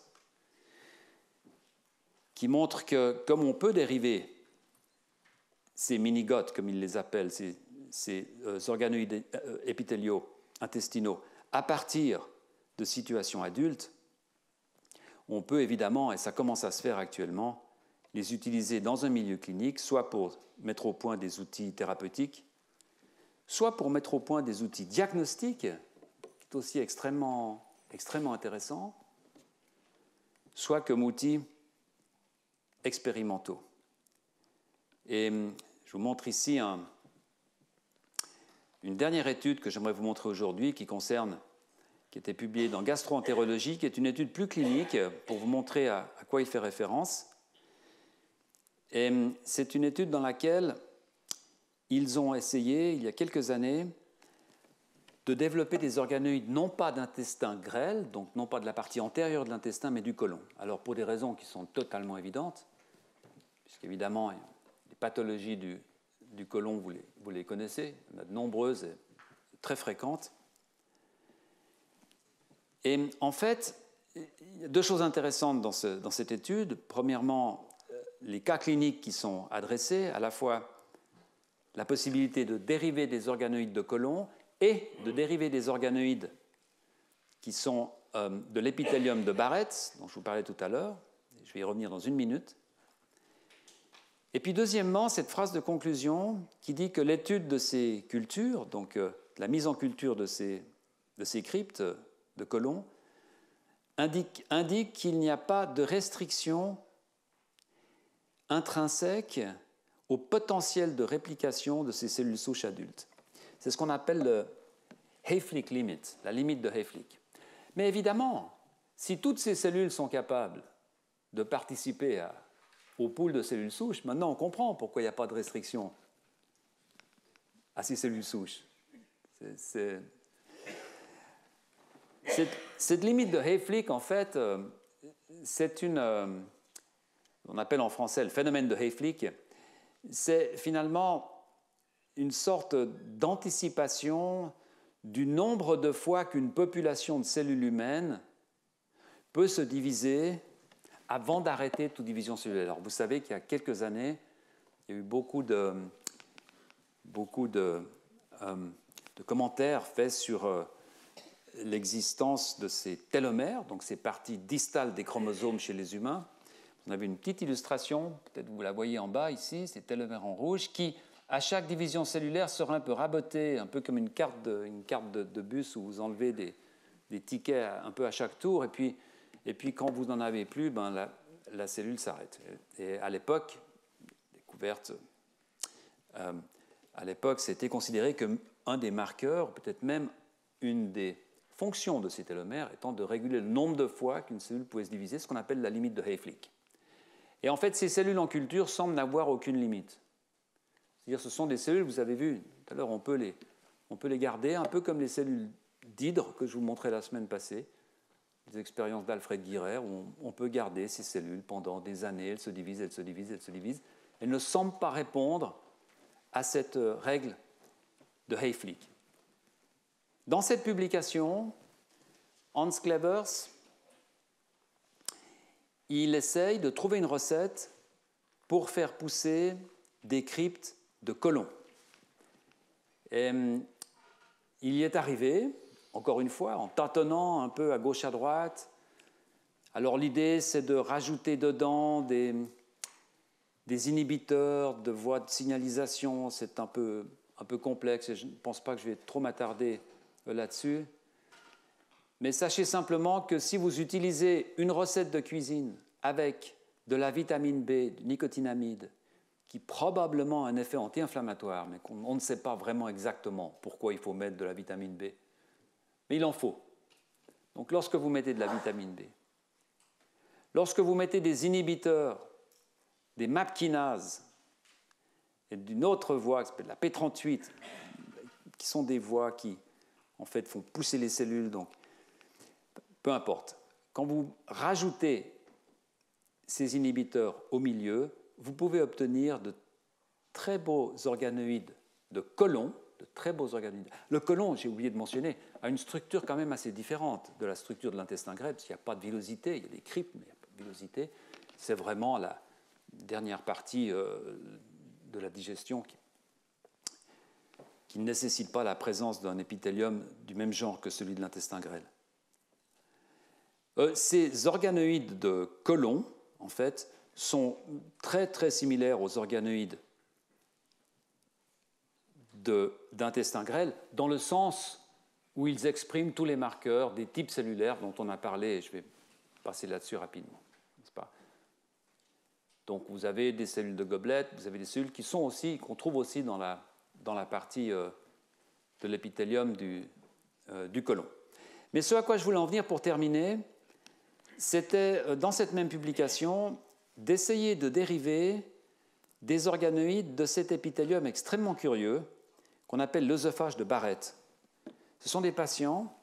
qui montre que, comme on peut dériver ces minigotes, comme ils les appellent, ces, ces euh, organoïdes euh, épithéliaux intestinaux, à partir de situations adultes, on peut évidemment, et ça commence à se faire actuellement, les utiliser dans un milieu clinique, soit pour mettre au point des outils thérapeutiques, soit pour mettre au point des outils diagnostiques, qui est aussi extrêmement, extrêmement intéressant, soit comme outils expérimentaux. Et je vous montre ici un, une dernière étude que j'aimerais vous montrer aujourd'hui qui concerne, qui était publiée dans Gastroentérologie, qui est une étude plus clinique pour vous montrer à, à quoi il fait référence. Et c'est une étude dans laquelle ils ont essayé, il y a quelques années, de développer des organoïdes non pas d'intestin grêle, donc non pas de la partie antérieure de l'intestin, mais du côlon. Alors pour des raisons qui sont totalement évidentes, puisqu'évidemment, les pathologies du, du côlon, vous les, vous les connaissez, il y en a de nombreuses et très fréquentes. Et en fait, il y a deux choses intéressantes dans, ce, dans cette étude. Premièrement, les cas cliniques qui sont adressés, à la fois la possibilité de dériver des organoïdes de côlon et de dériver des organoïdes qui sont euh, de l'épithélium de Barrett, dont je vous parlais tout à l'heure. Je vais y revenir dans une minute. Et puis deuxièmement, cette phrase de conclusion qui dit que l'étude de ces cultures, donc euh, la mise en culture de ces, de ces cryptes de côlon, indique, indique qu'il n'y a pas de restriction intrinsèque au potentiel de réplication de ces cellules souches adultes. C'est ce qu'on appelle le Hayflick limit, la limite de Hayflick. Mais évidemment, si toutes ces cellules sont capables de participer à, au pool de cellules souches, maintenant on comprend pourquoi il n'y a pas de restriction à ces cellules souches. C'est, c'est... Cette, cette limite de Hayflick, en fait, euh, c'est une... Euh, on appelle en français le phénomène de Hayflick. C'est finalement une sorte d'anticipation du nombre de fois qu'une population de cellules humaines peut se diviser avant d'arrêter toute division cellulaire. Alors, vous savez qu'il y a quelques années, il y a eu beaucoup de, beaucoup de, euh, de commentaires faits sur euh, l'existence de ces télomères, donc ces parties distales des chromosomes chez les humains. On avait une petite illustration, peut-être vous la voyez en bas ici, ces télomères en rouge, qui, à chaque division cellulaire, sera un peu rabotée, un peu comme une carte de, une carte de, de bus où vous enlevez des, des tickets un peu à chaque tour, et puis, et puis quand vous n'en avez plus, ben la, la cellule s'arrête. Et à l'époque, découverte, euh, à l'époque, c'était considéré comme un des marqueurs, peut-être même une des fonctions de ces télomères, étant de réguler le nombre de fois qu'une cellule pouvait se diviser, ce qu'on appelle la limite de Hayflick. Et en fait, ces cellules en culture semblent n'avoir aucune limite. C'est-à-dire ce sont des cellules, vous avez vu, tout à l'heure, on peut les, on peut les garder, un peu comme les cellules d'hydre que je vous montrais la semaine passée, des expériences d'Alfred Guirer, où on, on peut garder ces cellules pendant des années, elles se divisent, elles se divisent, elles se divisent. Elles ne semblent pas répondre à cette règle de Hayflick. Dans cette publication, Hans Clevers, il essaye de trouver une recette pour faire pousser des cryptes de colons. Et, il y est arrivé, encore une fois, en tâtonnant un peu à gauche à droite. Alors l'idée, c'est de rajouter dedans des, des inhibiteurs de voies de signalisation. C'est un peu, un peu complexe et je ne pense pas que je vais trop m'attarder là-dessus. Mais sachez simplement que si vous utilisez une recette de cuisine avec de la vitamine B, du nicotinamide, qui probablement a un effet anti-inflammatoire, mais qu'on ne sait pas vraiment exactement pourquoi il faut mettre de la vitamine B, mais il en faut. Donc lorsque vous mettez de la vitamine B, lorsque vous mettez des inhibiteurs, des MAP kinases, et d'une autre voie qui s'appelle la P trente-huit, qui sont des voies qui en fait font pousser les cellules, donc peu importe. Quand vous rajoutez ces inhibiteurs au milieu, vous pouvez obtenir de très beaux organoïdes de côlon, de très beaux organoïdes. Le côlon, j'ai oublié de mentionner, a une structure quand même assez différente de la structure de l'intestin grêle, parce qu'il n'y a pas de villosité, il y a des cryptes, mais il n'y a pas de villosité. C'est vraiment la dernière partie euh, de la digestion qui, qui ne nécessite pas la présence d'un épithélium du même genre que celui de l'intestin grêle. Euh, ces organoïdes de côlon, en fait, sont très très similaires aux organoïdes d'intestin grêle, dans le sens où ils expriment tous les marqueurs des types cellulaires dont on a parlé, et je vais passer là-dessus rapidement, n'est-ce pas? Donc vous avez des cellules de Goblet, vous avez des cellules qui sont aussi, qu'on trouve aussi dans la, dans la partie euh, de l'épithélium du, euh, du côlon. Mais ce à quoi je voulais en venir pour terminer, c'était, dans cette même publication, d'essayer de dériver des organoïdes de cet épithélium extrêmement curieux qu'on appelle l'œsophage de Barrett. Ce sont des patients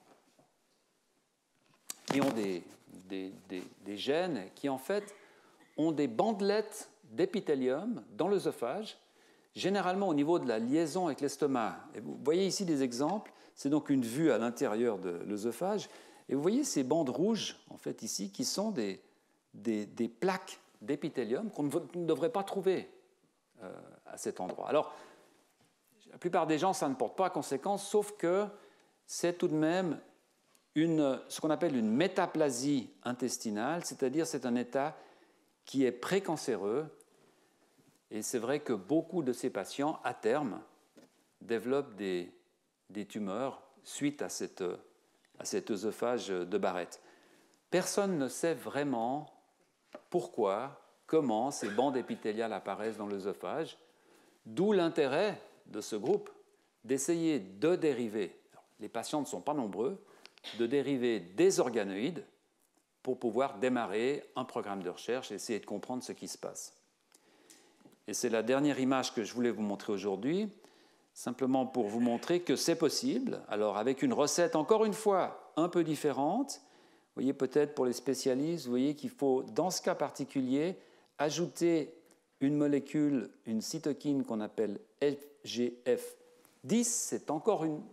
qui ont des, des, des, des gènes qui, en fait, ont des bandelettes d'épithélium dans l'œsophage, généralement au niveau de la liaison avec l'estomac. Et vous voyez ici des exemples, c'est donc une vue à l'intérieur de l'œsophage. Et vous voyez ces bandes rouges, en fait, ici, qui sont des, des, des plaques d'épithélium qu'on ne devrait pas trouver euh, à cet endroit. Alors, la plupart des gens, ça ne porte pas à conséquence, sauf que c'est tout de même une, ce qu'on appelle une métaplasie intestinale, c'est-à-dire c'est un état qui est précancéreux. Et c'est vrai que beaucoup de ces patients, à terme, développent des, des tumeurs suite à cette à cet œsophage de Barrett. Personne ne sait vraiment pourquoi, comment ces bandes épithéliales apparaissent dans l'œsophage, d'où l'intérêt de ce groupe d'essayer de dériver, les patients ne sont pas nombreux, de dériver des organoïdes pour pouvoir démarrer un programme de recherche et essayer de comprendre ce qui se passe. Et c'est la dernière image que je voulais vous montrer aujourd'hui, simplement pour vous montrer que c'est possible. Alors avec une recette, encore une fois, un peu différente. Vous voyez peut-être pour les spécialistes, vous voyez qu'il faut, dans ce cas particulier, ajouter une molécule, une cytokine qu'on appelle F G F dix. C'est encore une,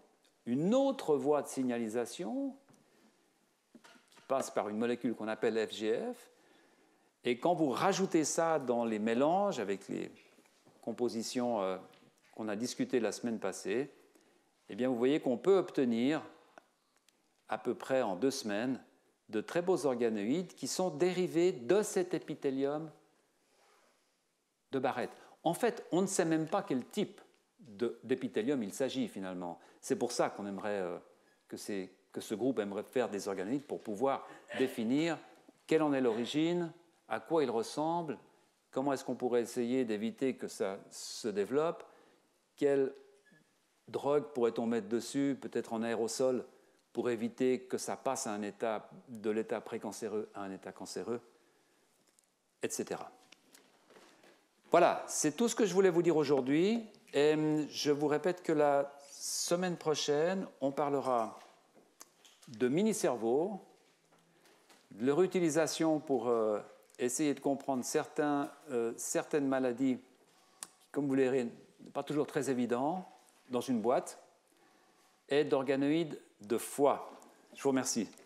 une autre voie de signalisation qui passe par une molécule qu'on appelle F G F. Et quand vous rajoutez ça dans les mélanges avec les compositions euh, qu'on a discutées la semaine passée, eh bien vous voyez qu'on peut obtenir à peu près en deux semaines de très beaux organoïdes qui sont dérivés de cet épithélium de Barrett. En fait, on ne sait même pas quel type d'épithélium il s'agit finalement. C'est pour ça qu'on aimerait euh, que, que ce groupe aimerait faire des organoïdes pour pouvoir définir quelle en est l'origine, à quoi il ressemble, comment est-ce qu'on pourrait essayer d'éviter que ça se développe, quelle drogue pourrait-on mettre dessus, peut-être en aérosol, pour éviter que ça passe à un état, de l'état précancéreux à un état cancéreux, et cetera. Voilà, c'est tout ce que je voulais vous dire aujourd'hui. Et je vous répète que la semaine prochaine, on parlera de mini-cerveaux, de leur utilisation pour euh, essayer de comprendre certains, euh, certaines maladies qui, comme vous le verrez, n'est pas toujours très évident dans une boîte, et d'organoïdes de foie. Je vous remercie.